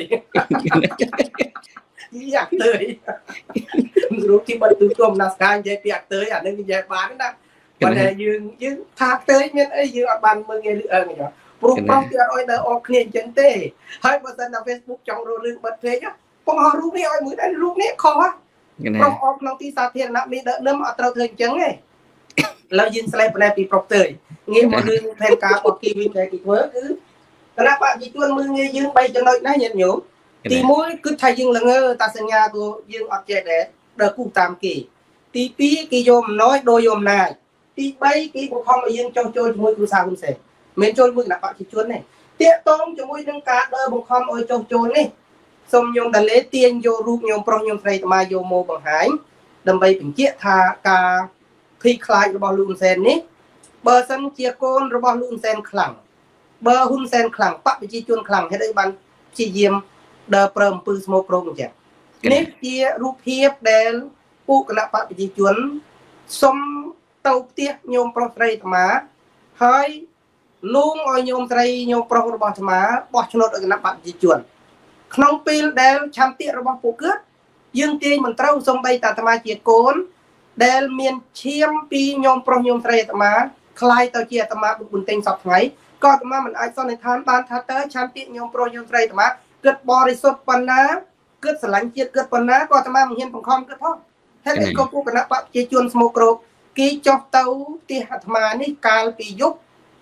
យ៉ាខ្ទើយរូបទីបាត់ទូទុំណាស្កាយនិយាយពីអាខ្ទើយអានឹងនិយាយបានណាប៉ុន្តែយើងថាខ្ទើយមានអីយើងអត់បានមើលងាយឬអើងទេព្រោះប្រុសគេអត់ឲ្យដើរអបគ្នាអញ្ចឹងទេហើយបើសិនតែ Facebook ចង់រករឿងបិទពេកបងអស់រូបនេះឲ្យមើលតែរូបនេះខុសប្រុសអបក្នុងទីសាធារណៈមានដើមអត់ត្រូវធ្វើអញ្ចឹងទេឥឡូវយើងស្លេបបន្លែពីប្រុសទៅងាកមករឿងផែនការរបស់គេវិញដែលគេធ្វើគឺគណៈបព្វជិជនមើលងាយយើង3ចំណុចណាញាតិញោមទី1គឺថាយើងល្ងើតាសញ្ញាក៏យើងអត់ចេះដែរដើរគូតាមគេទី2គេយកអំណោយដូរយកអំណាចទី3គេបង្ខំឲ្យយើងចុះចូលជាមួយគ្រួសារហ៊ុនសែនមិនចូលមួយគណៈបព្វជិជនទេតាកតងជាមួយនឹងការដើរបង្ខំឲ្យចុះចូលនេះសូមញោមតាលេទាញយករូបញោមប្រុសញោមស្រីតាយកមកបង្ហាញដើម្បីបញ្ជាក់ថាការភ័យខ្លាចរបស់លោកហ៊ុនសែននេះបើសិនជាកូនរបស់លោកហ៊ុនសែនខ្លាំងបើហ៊ុនសែនខ្លាំងបព្វជិជនខ្លាំងហេតុអីបានព្យាយាមដើរប្រើអំពើស្មោកគ្រោកអញ្ចឹងនេះជារូបភាពដែលពួកគណៈបព្វជិជនសុំទៅផ្ទះញោមប្រុសស្រីតាហើយលួងឲ្យញោមស្រីញោមប្រុសរបស់តាបោះឆ្នោតឲ្យគណៈបព្វជិជនក្នុងពេលដែលឆន្ទៈរបស់ពួកគាត់យើងទាញមិនត្រូវសំបីតាអាត្មាជាកូនដែលមានឈាមពីញោមប្រុសញោមស្រីអាត្មាคล้ายទៅជាអាត្មាបុបន្ទិញសពថ្ងៃក៏អាត្មាមិនអាចសន្និដ្ឋានបានថាតើឆន្ទៈញោមប្រុសញោមស្រីអាត្មាគិតបរិសុទ្ធប៉ុណ្ណាគិតស្រឡាញ់ជាតិគិតប៉ុណ្ណាក៏អាត្មាមិនហ៊ានបង្ខំគិតផងហើយនេះក៏ពួកគណៈបព្វជិជនស្មោកគ្រោកគេចុះទៅផ្ទះអាត្មានេះកាលពីយប់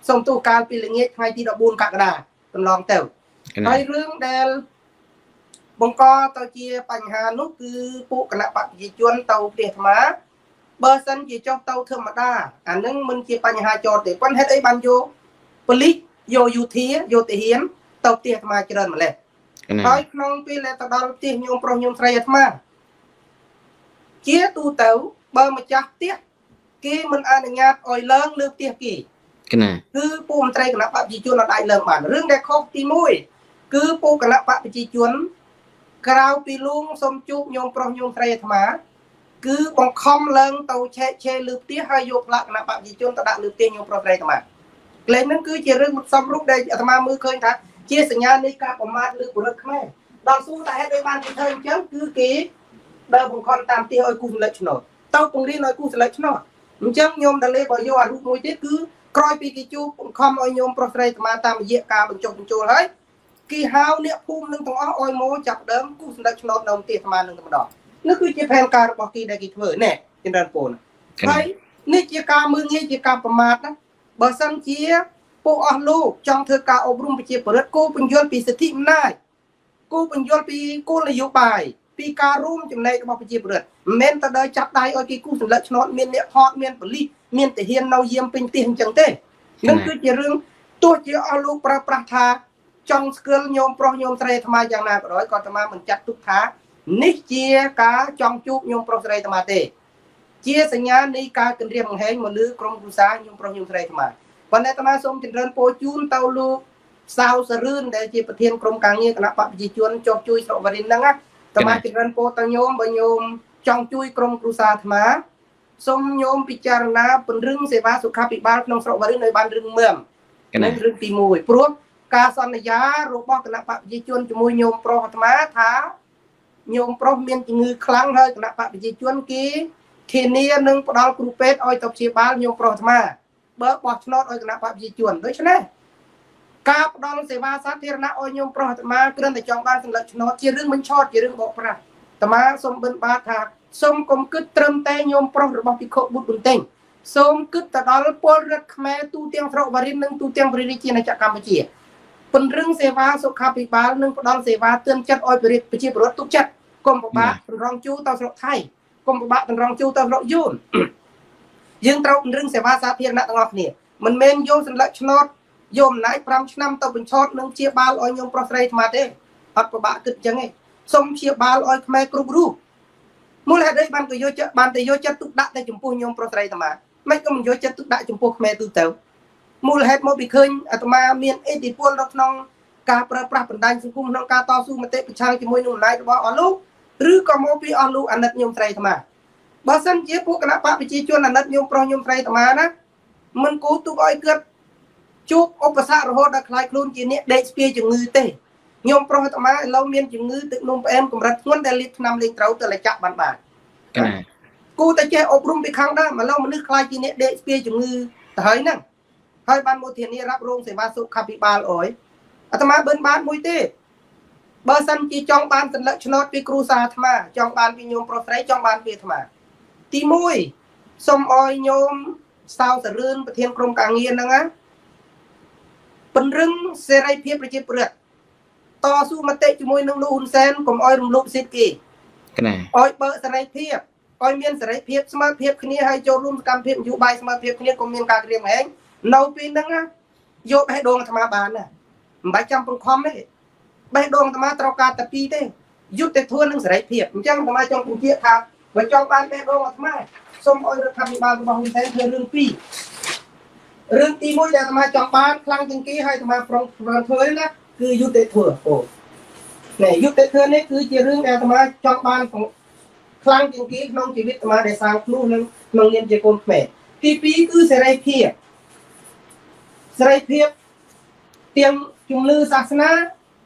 ส่งตู้การปีละเงี้ยไงที่ดอกบุญกากระดาตำลองเต่าไปเรื่องเดลบงกอเตาเจียปัญหานุคือปุกณะปฏิจวนเตาเปลี่ยนมาเบอร์สันจีจอกเตาเทอร์มาดาอันนึงมันจีปัญหาจอดเด็กวันเฮ็ดไอ้บันโยปลิโยยูทีโยติเฮียนเตาเปลี่ยนมาเจริญมาเลยไปน้องปีแล้วตะดอลเตี้ยโยมโปรโยมไตรยมาเจียตูเตาเบอร์มาจักเตี้ยกีมันอนุญาตอ่อยเลิงเลือกเตี้ยกีคือปูมไตรคณะปฏิจวนเราได้เลิงบ้านเรื่องได้ข้อตีมุ้ยคือปูคณะปฏิจวนกราวปีลุงสมจุโยมโปรโยมไตรธรรมะคือบังคอมเลิงเตาเชลืบเตี้ยให้ยกหลักคณะปฏิจวนตะดักลืบเตี้ยโยมโปรไตรธรรมะเกลนั้นคือเจริญสมรูปได้อาตมามือเคยทักเจียสัญญาในการประมาทหรือบุรุษแม่ดอนสู้แต่ให้ได้บ้านที่เธอเจ้าคือกีเดิมบังคอนตามเตี้ยอ้อยกูเล็กหน่อยเต้าปงรีน้อยกูเล็กหน่อยมันจังโยมทะเลบ่อยอรูปมวยเตี้ยคือกรอยปีกิจูคอมอ้อยโยมโปรไตรธรรมะตามเยกาบรรจบเฮ้ยกีฮาวเนี่ยภูมิหนึ่งต้องอ้อยโมจับเดิมกูเล็กหน่อยนำเตี้ยธรรมะหนึ่งธรรมดานี่คือจะแผนการบอกกีได้กี่เถื่อนแน่จินดาโปนเฮ้ยนี่เจียกามือเงี้ยเจียกาประมาทนะบ่ซ้ำเจียปูออกลูกจังเธอการอบรมไปเจียเปิดกูเป็นยนปีสถิมได้กูเป็นยนปีกูเลยยุบไปปีการรุ่มจำในกระบอกไปเจียเปิดเม้นแต่ได้จับได้อ้อยกูสำเร็จชนเมียนเนี่ยฮอดเมียนปลีเมียนแต่เฮียนเราเยี่ยมเป็นเตียงจังเต้นั่นคือเรื่องตัวเจียเอาลูกประทาจังสเกลโยมโปรโยมไตรธรรมะอย่างนาก็ร้อยก่อนธรรมะมันจัดทุกท้านิเจียกาจังจุกโยมโปรไตรธรรมะเต้เจียสัญญาในการกันเรียมแห่งมันลือกรมกุศลโยมโปรโยมไตรธรรมะวันนี้ธรรมะสมจินเริญโปจูนเตาลูกสาวสรื่นได้เจียประเทียนกรมกลางเงี้ยคณะปฏิจวนจบจุยสระวรินนั่งนะธรรมะจินเริญโปตังโยมบโยมจังจุยกรมกุศลธรรมะสมโยมพิจารณาเป็นเรื่องเสวาสุขาภิบาลนองสระวรินในบ้านเรื่องเมืองนั่นเรื่องตีมวยพวกการสัญญาโรบคณะปฏิจวนจมูกโยมโปรธรรมะท้าโยมโปรเมียนจึงือครั้งเลยคณะปฏิจวนกีเทเนียนึงปดอลกรุเป็ดอ้อยตบเชียบาลโยมโปรธรรมะเบิกบอกชนดอ้อยคณะปฏิจวนโดยเฉพาะการปดอลเสวาสาธารณะอ้อยโยมโปรธรรมะเคลื่อนแต่จองบ้านสำหรับชนดเชื่อเรื่องมันชอดเชื่อเรื่องบอกพระธรรมะสมบัติบาทาสมกลมกึศเติมแต่โยมโปรระบบพิโคบุตรบุญเต็งสมกึศตดอลปอลรักแม่ตูเตียงสระวรินนึงตูเตียงบริจิในจักรกัมพูชีเป็นเรื่องเสวาสุขาภิบาลนึงปดอลเสวาเตือนจัดอ้อยบริจิบรถทุกจัดกรมปบะเป็นรองจูเตาสระไทยกรมปบะเป็นรองจูเตาสระยุนยังเตาเป็นเรื่องเสวาสาธารณะต่างหากเนี่ยมันเมนโยมสำหรับชนดโยมนายพรำชนำเตาเป็นชดนึงเชียบาลอ้อยโยมโปรไตรธรรมะเต้อัปปบะกึศยังไงสมเชียบาลอ้อยแม่กรุบรูมูลเหตุใดบ้านก็โยจะบ้านแต่โยจะตุกดะแต่จมพูโยมโปรไตรธรรมะไม่ก็มันโยจะตุกดะจมพูแม่ตุเตามูลเหตุโมบิเคยอาตมาเมียนเอติพลรับน้องการประปราปัญญาสังคมน้องการต่อสู้มาเตะประชาชนมวยนุ่มนายบอกอ๋อลูกหรือก็โมบิอ๋อลูกอันนั้นโยมไตรธรรมะบางสันเจี๊ยบพวกคณะปฏิจจวนอันนั้นโยมโปรโยมไตรธรรมะนะมันกูตุกอ้อยเกิดจุกอุปสรรคโหดคลายคลุ้นจีเนี้ยเด็กสเปียจึงงือเตะโยมโปรธรรมะเราเมียนจึงงือตึกนุ่มเอ็มกำลังทวนแต่ลิทนำเลี้ยงเต้าแต่ละจับบานกูแต่เจ้าอบรมไปครั้งได้มาเล่ามันนึกคลายจีเนี้ยเด็กสเปียจึงงือแต่เฮ้ยนั่งเฮ้ยบ้านโมเทียนนี่รับโรงเสวาสุขาภิบาลอ๋อยอาตมาเบิ้ลบ้านมวยเต้เบอร์สันจีจองบ้านสันละชนดปีครูสาธรรมะจองบ้านปีโยมโปรไตรจองบ้านปีธรรมะตีมวยสมอ้อยโยมสาวสรื่นประเทียนกรมกลางเงียนนะงั้นเป็นเรื่องเสรีเพียบประเทศเปลือกต่อสู้มาเตะจมวยนึงลูนเซนกลมอ้อยรุมลูกสิกีอ้อยเปิดเสรีเพียบอ้อยเมียนเสรีเพียบสมาเพียบคณีให้โจรุ่มการเพียบอยู่ใบสมาเพียบคณีกลมเมียนการเรียมแหงเนาปีนั่งนะโยบให้โดนธรรมบาลน่ะใบจำเป็นคอมไม่ใบโดนธรรมะตรการตะปีเต้ยุดแต่ทั่วนึงเสรีเพียบจังธรรมะจงเป็นเพียบทางใบจองบ้านใบโดนธรรมะสมอ้อยทำบาลบางแสนเธอเรื่องปีเรื่องตีมวยแต่ธรรมะจองบ้านคลังจึงกี้ให้ธรรมะฟองเผยนะคือยุดแต่ทั่วโอ้เนี่ยยุดแต่เธอเนี่ยคือจะเรื่องแต่ธรรมะจองบ้านของคลังจึงกี้น้องชีวิตธรรมะได้สร้างครูนึงน้องเรียนเจ้าคนแม่ที่ปีคือเสรีเพียบเสรีเพียบเตรียมจุ่มลือศาสนา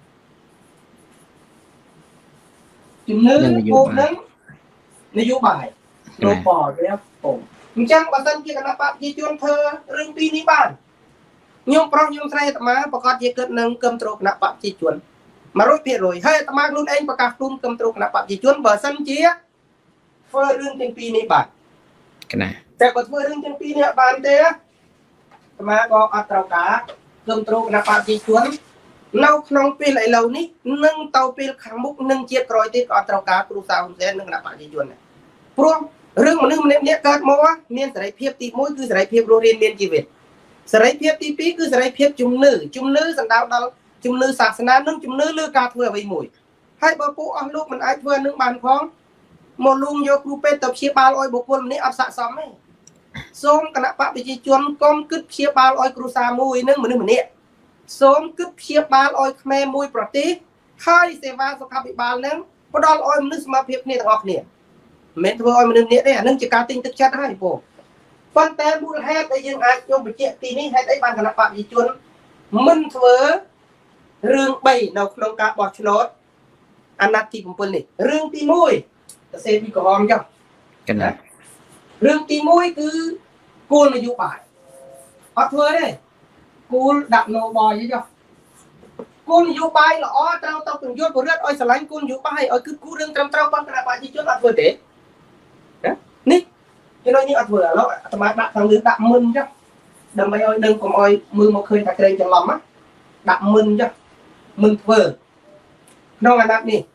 จุ่มลือโอ้นั้นนโยบายโลปอดแล้วผมมีจังบัตันเกี่ยวกับนับปะยี่จวนเธอเรื่องปีนี้บ้านโยมพร้อมโยมใส่ธรรมะประกอบยี่เกิดหนึ่งเกิมตรกนับปะยี่จวนมาร้อยเพียรเลยให้ธรรมะรุ่นเองประกาศรุ่นเกิมตรกนับปะยี่จวนบัตันเกี่ยเฟื่อเรื่องเป็นปีนี้บ้านแต่บัดเฟื่อเรื่องเป็นปีนี้บ้านเตะ mà có ở tàu cá cơm trâu là bạn đi chuốn nấu nông pin lại lâu ní nâng tàu pin kháng mục nâng chiết rồi thì có tàu cá cru sao sẽ nâng là bạn đi chuốn này pruông rừng mà nâng nè cát máu á miền sài phiệp tí mũi cứ sài phiệp rồi miền chi việt sài phiệp tí pí cứ sài phiệp chum nữ sản đạo đạo chum nữ sạc sản nâng chum nữ lư cát vừa với mũi hai bà phụ ở lúc mình ai vừa nâng bàn khoáng một luồng vô cru pe tập chia ba lôi bộ quân này áp xạ xóm ấy xóm cái nắp bạc bị chi chuồn con cướp chia ba lôi cru sa mùi nâng mình nè xóm cướp chia ba lôi khmer mùi prati hai xe va số khắp bị ba nâng có đo lôi mình mà phiệp nè thằng học nè mẹ thôi mình nè đấy nâng chỉ cá tinh thực chất hai bộ quan tâm buôn hết đây nhưng ai cho bị chuyện tí ní hay đấy ban cái nắp bạc bị chuồn mình vừa rương bay nào không cá bọt nốt anh nát thì cũng phân này rương tí mùi ta xem đi có hòm chưa cái này rương tí mùi cứ côn là dụ bài ở thưa đây côn đặt nô bò vậy chưa côn dụ bài là ó trao tao từng vô của rất ơi sờ lánh côn dụ bài ở cứ cú rương trao trao con cái bài gì trước ở thưa thế ní cho nên như ở thưa nó tao mà đặt thằng đứa đặt mân chứ đừng bay ơi đừng còn ơi mưa một khơi thật đây cho lắm á đặt mân chứ mân thưa nó là đặt đi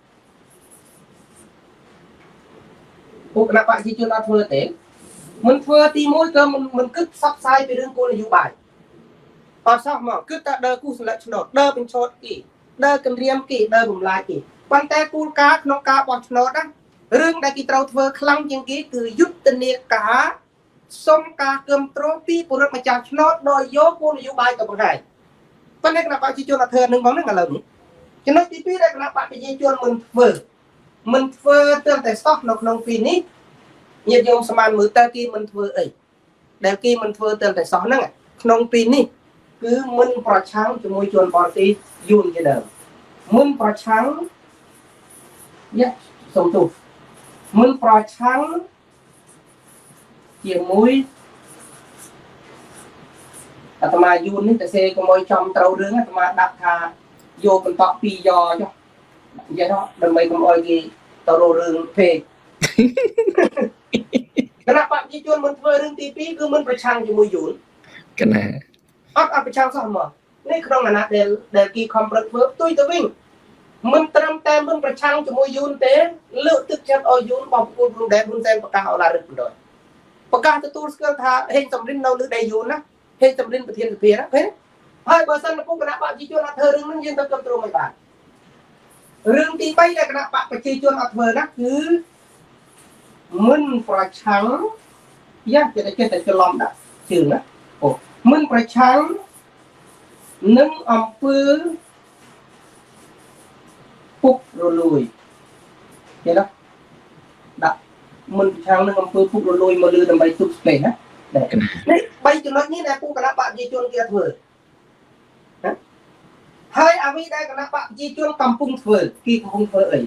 cô các bạn chỉ chưa đã thưa thế mình thưa thì mỗi cơ mình cứ sắp sai về đường cô là dụ bài ở sao mà cứ ta đơ cú sợi nốt đơ bên chốt kỹ đơ cầm riêng kỹ đơ bùng lại kỹ quan tay cú cá nó cá bọt nốt á rương đại kỳ trâu thưa khăng những kỹ từ giúp tình yêu cá sông cá cơm trophy của rất mà chặt nốt đôi dốt cô là dụ bài cả một ngày quan đây các bạn chỉ chưa là thưa nâng món nước là lớn cho nên tí đây các bạn chỉ chưa mình vừa tương tại stock nộp nông pin ní nhiệt dùng sắm ăn mưa ta kia mình vừa ấy để kia mình vừa tương tại stock nữa nông pin ní cứ mình bỏ trắng cho môi trường bò tí dùn cái đời mình bỏ trắng nhé sống tụ mình bỏ trắng chiều mũi à tao mà dùn ní tại xe có môi trong tàu rướng à tao mà đặt thà vô mình tọt pi giò cho vậy đó đừng mấy con ơi gì tao đồ rừng phê cái nào bạn chỉ chuồn mình thuê rừng tí pí cứ mình phải chăng cho mùi dùn cái này phải chăng sao mà nếu không là nát để kỳ không bật vớt tôi vinh mình trầm tem mình phải chăng cho mùi dùn thế lượng thực chất ôi dùn bọc cuốn rung đẹp rung sen bạc cao là được rồi bạc cao tôi cứ thà hình tầm linh đâu được đầy dùn á hình tầm linh bậc thiên phía đó thế hai bữa sau nó cũng cái nào bạn chỉ chuồn là thơ rừng nó riêng tập cầm trâu mày bạn rừng tí bay là cái nào bạn phải chơi chuồn ở vừa đó cứ mình phải trắng giá cho nên cái cho lòng đã chừng đó mình phải trắng nâng phứ phúc rồi lùi vậy đó đã mình trắng nâng phứ phúc rồi lùi mà lư đầm bay tụt về đó đấy bay cho nó như này cũng cả bạn chơi chuồn kia vừa hai à vì đây cả bạn chơi chuồn cầm phung vừa kia phung vừa ấy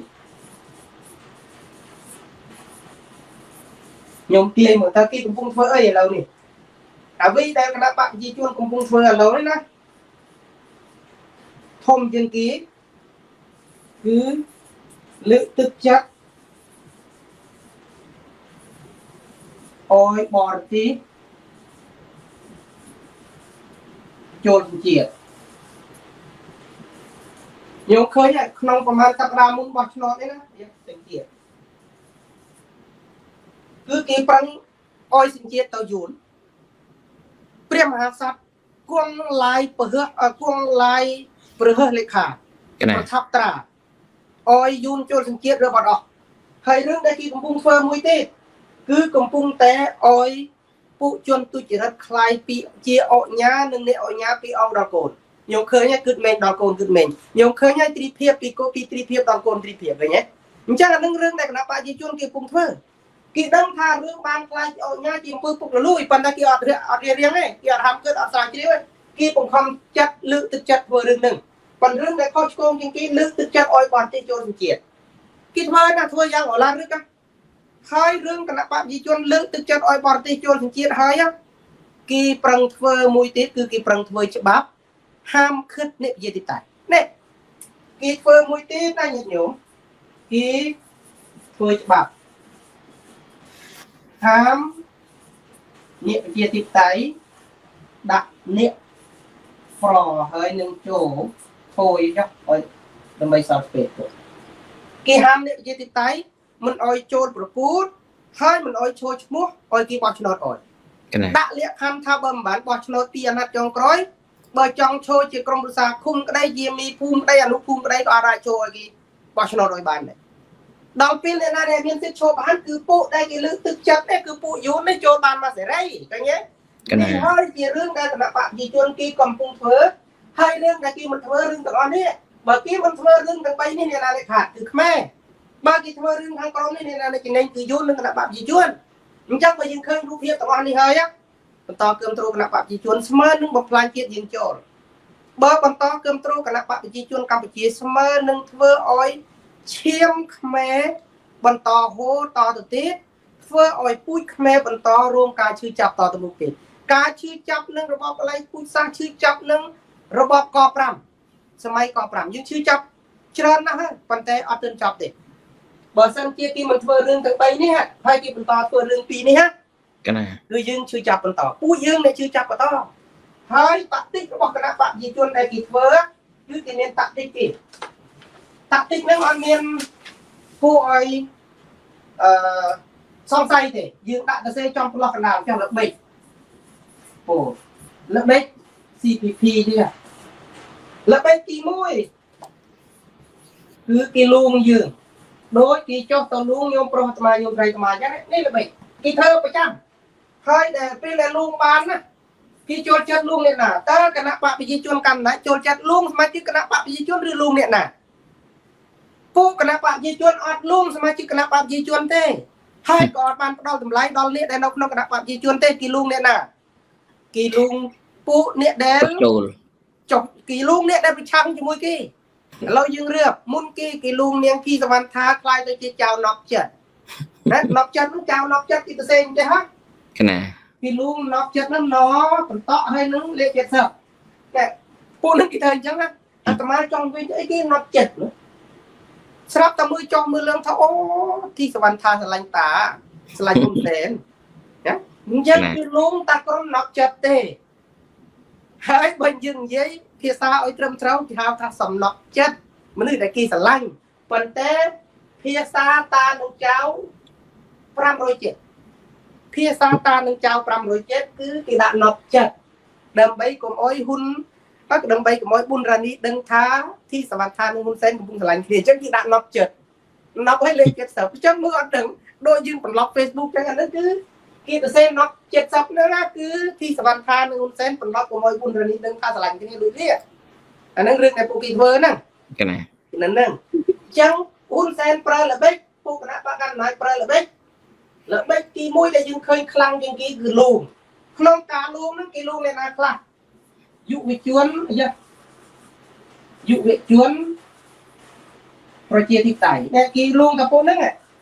nhom tiền mà ta kia cũng phun phơi ở lâu nè, à vì đây các bạn di chuyển cũng phun phơi ở lâu đấy nè, thông dân ký cứ lựa thực chất, ôi bò tí, trôn chiết, nhom khơi này không còn mang tập ra muốn bò nó đấy nè, tình chiết cứ cái băng oi sinh chết tàu dùn, priêm hà sát, quăng lại bờ hơ lệ khả, tháp trà, oi dùn cho sinh chết rồi vào đó, hay nước đây khi cũng bung phơ mũi tê, cứ cũng bung té oi, phụ chuồn tôi chỉ rất khai pi chia oi nhá, nâng nè oi nhá pi oi đào cồn, nhiều khơi nhá cứt men đào cồn cứt men, nhiều khơi nhá tri phiệp pi cô pi tri phiệp đào cồn tri phiệp vậy nhé, chắc là nâng rương này là bạn chỉ chuồn kia bung phơ kỳ đăng thà rương ban khai ở nhà chim phơi phục là lui phần đây kia ở riêng này kia làm cơ ở sài chiếu kia cũng không chất lượng thực chất vừa rừng đừng phần rương này có công chính cái lượng thực chất oi còn trên chỗ chuyện kia thôi là thôi giang ở lan rước á hai rương cả bạn gì chôn lượng thực chất oi còn trên chỗ chuyện hai á kia prang phơi mùi tết cứ kia prang phơi chợ bắp ham khất niệm gì thì tại nè kia phơi mùi tết này nhạt nhổm kia phơi chợ bắp ham nhẹ kia tiếp tay đặt នេះ floor ហើយនឹងចូលថយចុះឲ្យដើម្បីសល់ពេកគេហាមនេះជាទីតៃមិនអោយចូលប្រកួតហើយមិនអោយឈរឈ្មោះឲ្យគេបោះឆ្នោតអោយដាក់លក្ខខណ្ឌថាបើមិនបានបោះឆ្នោតពីអាណត្តិចុងក្រោយបើចង់ឈរជាក្រុមប្រឹក្សាឃុំក្តីយាមីភូមិក្តីអនុភូមិក្តីក៏អាចចូលឲ្យគេបោះឆ្នោតឲ្យបានដែរដល់ពេលអ្នកណាដែលមានសិទ្ធិឈរបានគឺពួកដែលគេលើកទឹកចិត្តនេះគឺពួកយូននេះចូលបានមកសេរីឃើញទេនេះហើយជារឿងដែលគណៈបកប្រជាជនគេកំពុងធ្វើហើយរឿងដែលគេមិនធ្វើរឿងទាំងអស់នេះបើគេមិនធ្វើរឿងទាំង3នេះអ្នកណាលេខាត់គឺខ្មែរបើគេធ្វើរឿងខាងក្រមនេះអ្នកណាចំណេញគឺយូននិងគណៈបកប្រជាជនអញ្ចឹងបើយើងឃើញរូបភាពទាំងអស់នេះហើយបន្តគាំទ្រគណៈបកប្រជាជនស្មើនឹងបំផ្លាញជាតិយើងចូលបើបន្តគាំទ្រគណៈបកប្រជាជនកម្ពុជាស្មើនឹងធ្វើឲ្យឈាមខ្មែរបន្តហូរតទៅទៀតធ្វើឲ្យពូជខ្មែរបន្តរងការឈឺចាប់តទៅមុខទៀតការឈឺចាប់នឹងរបបកលៃពូជសាសឈឺចាប់នឹងរបបក5សម័យក5យើងឈឺចាប់ច្រើនណាស់ហើយប៉ុន្តែអត់ទាន់ចប់ទេបើសិនជាគេមិនធ្វើរឿងទាំង3នេះហើយគេបន្តធ្វើរឿង2នេះកណាគឺយើងឈឺចាប់បន្តពូជយើងអ្នកឈឺចាប់បន្តហើយតាក់ទិករបស់គណៈបកប្រជាជនដែលគេធ្វើគឺគេមានតាក់ទិកគេតាក់ទិកហ្នឹងអត់មានគួរឲ្យសង្ស័យទេយើងដាក់ទៅសេចំផ្លោះកណ្ដាលចង់ល្បិចអូល្បិច CPP នេះល្បិចទី1គឺគេលួងយើងដូចគេចុះទៅលួងញោមប្រុសអាត្មាញោមស្រីអាត្មាអញ្ចឹងនេះល្បិចគេធ្វើប្រចាំហើយដែលពេលដែលលួងបានណាគេចូលចិត្តលួងអ្នកណាតើគណៈបកប្រជាជនកាន់ណាចូលចិត្តលួងសមាជិកគណៈបកប្រជាជនឬលួងអ្នកណាពួកគណៈបកប្រជាជនអត់លួងសមាជិកគណៈបកប្រជាជនទេហើយក៏អត់បានផ្ដល់តម្លៃដល់អ្នកដែលនៅក្នុងគណៈបកប្រជាជនទេគេលួងអ្នកណាគេលួងពួកអ្នកដែលចូលចុះគេលួងអ្នកដែលប្រឆាំងជាមួយគេឥឡូវយើងរៀបមុនគេលួងនាងភីសវណ្ណថាខ្លាយទៅជាចៅណប់ចិត្តណាណប់ចិត្តនោះចៅណប់ចិត្តគេទៅសេងទេហ៎កណាគេលួងណប់ចិត្តនោះណបន្តឲ្យនឹងលេខ70តែពួកនឹងគេធ្វើអញ្ចឹងណាអាត្មាចង់វិញអីគេណប់ចិត្តស្រាប់តែមើលចង់មើលលឿងថាអូទីសវណ្ណថាស្រឡាញ់តាស្រឡាញ់ហ៊ុនសែនណាអញ្ចឹងគឺលួងតាក្រុមណប់ចិត្តទេហើយបើយើងនិយាយភាសាឲ្យត្រឹមត្រូវគេហៅថាសំណក់ចិត្តមនុស្សដែលគេស្រឡាញ់ប៉ុន្តែភាសាតានឹងចៅ507ភាសាតានឹងចៅ507គឺគេដាក់ណប់ចិត្តដើម្បីកុំអោយហ៊ុនហើយដើម្បីកុំអោយប៊ុនរ៉ានីដឹងថាទីសវណ្ណថានឹងហ៊ុនសែនកំពុងស្រឡាញ់គ្នាអញ្ចឹងគេដាក់ណប់ចិត្តណប់ឲ្យលេខ70អញ្ចឹងមើលអត់ដឹងដូចយើងបន្លប់ Facebook ចឹងអានេះគឺគេទៅសេណប់70ហ្នឹងណាគឺទីសវណ្ណថានឹងហ៊ុនសែនបន្លប់កុំអោយប៊ុនរ៉ានីដឹងថាស្រឡាញ់គ្នាដូចនេះអាហ្នឹងរឿងដែលពួកគេធ្វើហ្នឹងកណាហ្នឹងអញ្ចឹងហ៊ុនសែនប្រើល្បិចពួកគណៈបកកណ្ដាលប្រើល្បិចទី1ដែលយើងឃើញខ្លាំងជាងគេគឺលួងក្នុងការលួងហ្នឹងគេលួងអ្នកណាខ្លះយុវជនប្រជាធិបតេយ្យតែគេលួងតែពួកហ្នឹង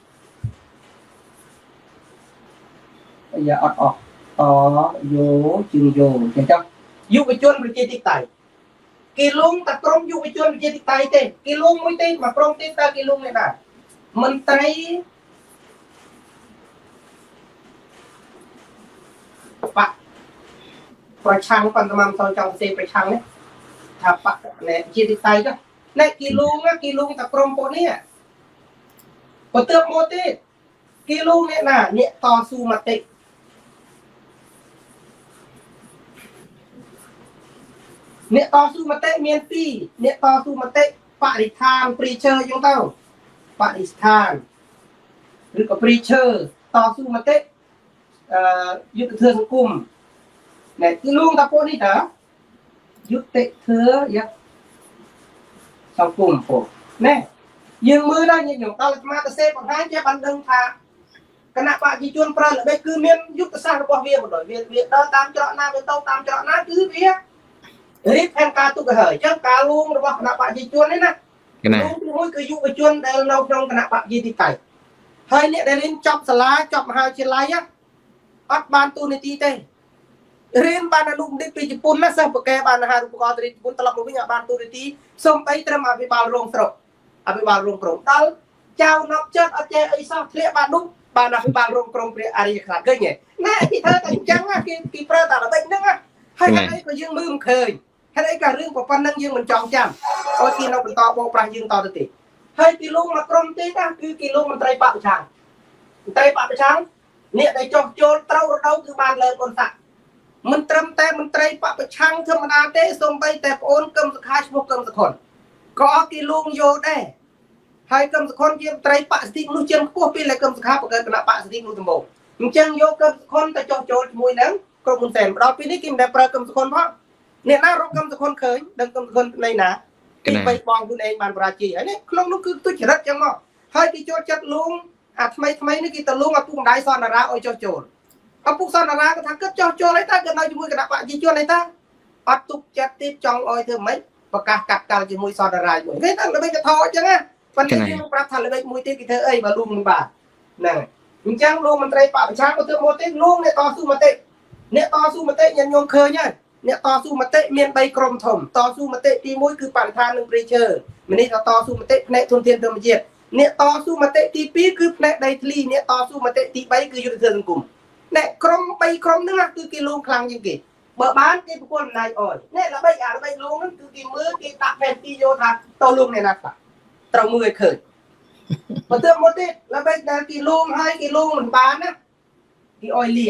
អត់អស់យោជើងយោអញ្ចឹងយុវជនប្រជាធិបតេយ្យគេលួងតែក្រុមយុវជនប្រជាធិបតេយ្យទេគេលួងមួយទេមកក្រុមទេតើគេលួងអ្នកណាមន្ត្រីបកប្រឆាំងប៉ុន្តែមិនសូវចង់ផ្សេងប្រឆាំងនេះថាបកអ្នកជាទីតៃចុះអ្នកគេលួងតែក្រុមពួកនេះបើទើបមកទេគេលួងអ្នកណាអ្នកតស៊ូមតិអ្នកតស៊ូមតិមាន2អ្នកតស៊ូមតិបរិស្ថានព្រីឈើអញ្ចឹងទៅបរិស្ថានឬក៏ព្រីឈើតស៊ូមតិយុទ្ធធម៌សង្គមណែគឺលួងតាពួកនេះតើយុទ្ធធម៌យកសង្គមពួកណែយើងមើលដល់ខ្ញុំដល់អាត្មាទៅសេបង្ហាញជាបានដឹងថាគណៈបកប្រជាជនប្រើល្បិចគឺមានយុទ្ធសាស្ត្ររបស់វាបណ្ដោយវាដើរតាមច្រកណាវាទៅតាមច្រកណាគឺវារៀបផែនការទុកឲ្យហើយអញ្ចឹងការលួងរបស់គណៈបកប្រជាជននេះណាលួងមួយគឺយុវជនដែលនៅក្នុងគណៈបកប្រជាធិបតេយ្យហើយអ្នកដែលរៀនចប់សាលាចប់មហាវិទ្យាល័យអត់បានទូនីតិទេរៀនបានអនុបណ្ឌិតពីជប៉ុនណាសិស្សបកែបានអាហារូបករណ៍ទៅជប៉ុនត្រឡប់មកវិញអត់បានទូនីតិសូម្បីត្រឹមអភិបាលរងស្រុកអភិបាលរងក្រុងដល់ចៅណប់ចិត្តអត់ចេះអីសោះធ្លាក់បាននោះបានអភិបាលរងក្រុងព្រះអរិយខ្លាឃើញទេណែគេធ្វើតែអញ្ចឹងគេប្រើតែល្បិចហ្នឹងហើយហេតុអីក៏យើងមើលមិនឃើញហេតុអីក៏រឿងប៉ុណ្ណឹងយើងមិនចង់ចាំឲ្យគេនៅបន្តបោកប្រាស់យើងតទៅទៀតហើយពីលោកមកក្រុមទេណាគឺគេលោកមន្ត្រីបពប្រឆាំងមន្ត្រីបពប្រឆាំងអ្នកដែលចោះចូលត្រូវរដូវគឺបានលើកអ៊ុនតាក់មិនត្រឹមតែមន្ត្រីបពប្រឆាំងធម្មតាទេសូម្បីតែប្អូនកឹមសុខាឈ្មោះកឹមសុខុនក៏អត់គេលោកយកដែរហើយកឹមសុខុនជាមន្ត្រីបកសិទ្ធិមនុស្សជាងខ្ពស់ពីលើកឹមសុខាបង្កើតគណៈបកសិទ្ធិមនុស្សដំបូងអញ្ចឹងយកកឹមសុខុនទៅចោះចូលជាមួយនឹងក្រុមហ៊ុនសែនដល់ពេលនេះគេមិនដែលប្រើកឹមសុខុនផងអ្នកណារកកឹមសុខុនឃើញដឹងកឹមសុខុនពីណាទីបីបងខ្លួនឯងបានបរាជ័យហើយនេះក្នុងនោះគឺទុច្ចរិតចឹងមកហើយគេចូលចិត្តលួងអាថ្មីនេះគេទៅលួងឪពុកម្ដាយសនរាឲ្យចោះចូលឪពុកសនរាក៏ថាគិតចោះចូលហើយតើគាត់នៅជាមួយគណៈបកប្រជាជនហើយតើអត់ទុកចិត្តទៀតចង់ឲ្យធ្វើម៉េចប្រកាសកាត់កាល់ជាមួយសនរាមួយគេតែល្បិចទៅថអញ្ចឹងណាប៉ុន្តែគេប្រាប់ថាល្បិចមួយទៀតគេធ្វើអីបើលួងមិនបានហ្នឹងអញ្ចឹងលោកមន្ត្រីបពប្រឆាំងក៏ធ្វើមកទៀតលួងអ្នកតស៊ូមតិអ្នកតស៊ូមតិញញោមឃើញហើយអ្នកតស៊ូមតិមាន3ក្រុមធំតស៊ូមតិទី1គឺបរិស្ថាននិងព្រៃឈើម្នេះតស៊ូមតិផ្នែកធនធានធម្មជាតិអ្នកតស៊ូមតិទី2គឺផ្នែកដីធ្លីអ្នកតស៊ូមតិទី3គឺយុទ្ធសាស្ត្រសង្គមអ្នកក្រុម3ក្រុមហ្នឹងគឺគេលួងខ្លាំងជាងគេបើបានគេប្រគល់អំណាចអោយអ្នកល្បិចលួងហ្នឹងគឺគេមើលគេដាក់ផែនទីយកថាតលួងអ្នកណាខ្លះត្រូវមើលឲ្យឃើញបើទៅមកទៀតល្បិចដែលគេលួងហើយគេលួងមិនបានណាគេអោយលា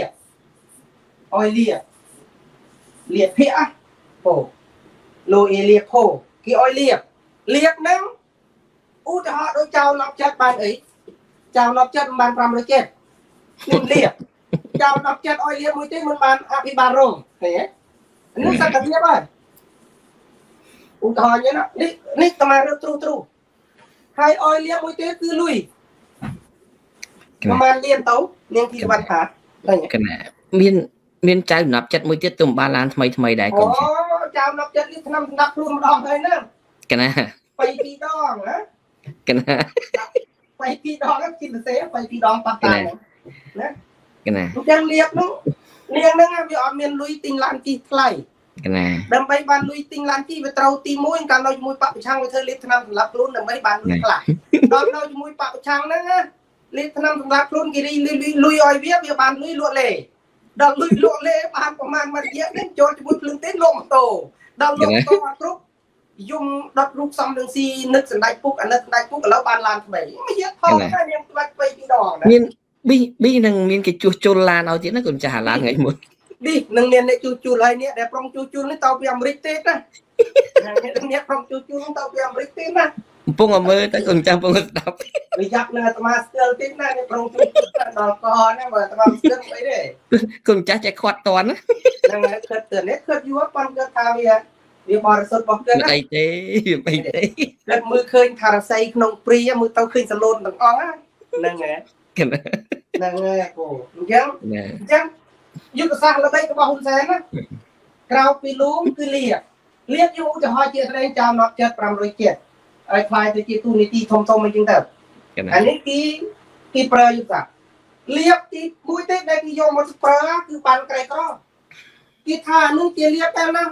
ភាកពោលោអេលាផូគេអោយលាហ្នឹងឧទាហរណ៍ដូចចៅឡប់ចិត្តបានអីចៅឡប់ចិត្តមិនបាន500ចិត្តខ្ញុំលាចៅឡប់ចិត្តអោយលាមួយទេមិនបានអភិបាលរងឃើញទេនេះសក្តិភាពហើយឧទាហរណ៍យ៉ាងនេះតើរឹបទ្រូហើយអោយលាមួយទេគឺលុយប្រហែលលានទៅនាងធីវត្តថាឃើញទេមានចៅដំណាប់ចិត្តមួយទៀតទៅបានឡានថ្មីដែរកូនអូចៅដំណាប់ចិត្តនេះឆ្នាំសម្រាប់ខ្លួនម្ដងហើយហ្នឹងកណា 2ដងណាកណា 2ដងគិតទៅទេ2ដងប៉ះតាណាកណាអញ្ចឹងលៀបនោះនាងហ្នឹងវាអត់មានលុយទិញឡានជិះថ្លៃកណាដើម្បីបានលុយទិញឡានជិះវាត្រូវទី1កាលនៅជាមួយបពប្រឆាំងវាធ្វើលៀបឆ្នាំសម្រាប់ខ្លួនដើម្បីបានលុយខ្លះដល់នៅជាមួយបពប្រឆាំងហ្នឹងលៀបឆ្នាំសម្រាប់ខ្លួនគេលុយឲ្យវាបានលុយលក់លេដល់លុយលក់លេបានប្រហែលមួយរយៈនេះចូលជាមួយភ្លើងទេលក់ម៉ូតូដល់លក់ម៉ូតូអត់គ្រប់យំដុតរូបសំនឹងស៊ីនឹកសម្ដេចពុកអាណិតសម្ដេចពុកឥឡូវបានឡានថ្មីមកយកថោកណានាងផ្លាច់2ដងមានប៊ីនឹងមានគេជួសជុលឡានឲ្យទៀតណាកូនចាស់ឡានថ្ងៃមួយប៊ីនឹងមានអ្នកជួសជុលហើយនេះដែលប្រុងជួសជុលនេះតទៅពីអាមេរិកទេណាអ្នកប្រុងជួសជុលនឹងទៅពីអាមេរិកទេណាកំពុងមើលទៅកូនចាំកំពុងស្ដាប់វាយ៉ាប់នឹងអាត្មាស្ទើរទៀតណានេះប្រុងជួសជុលដល់កណាបើអាត្មាស្ទើរអីទេកូនចាស់ចេះខាត់តន់ណាហ្នឹងហើយខិតទៅនេះខិតយូរប៉ុន្តែថាវាបរិសុទ្ធរបស់គេណាអីទេតែមើលឃើញថារស័យក្នុងព្រីមើលទៅឃើញសឡូនទាំងអស់ហ្នឹងហើយហ្នឹងហើយគូអញ្ចឹងយុទ្ធសាស្ត្រល្បីរបស់ហ៊ុនសែនណាក្រៅពីលូងគឺលៀបយកឧទាហរណ៍ជាស្ដែងចោលណត់ចិត្ត500ចិត្តឲ្យខ្លាយទៅជាទូនីតិធំអញ្ចឹងទៅអានេះគេប្រើយុទ្ធសាស្ត្រលៀបទីមួយទេដែលគេយកមកប្រើគឺបានក្រីក្រគេថានឹងជាលៀបតែណា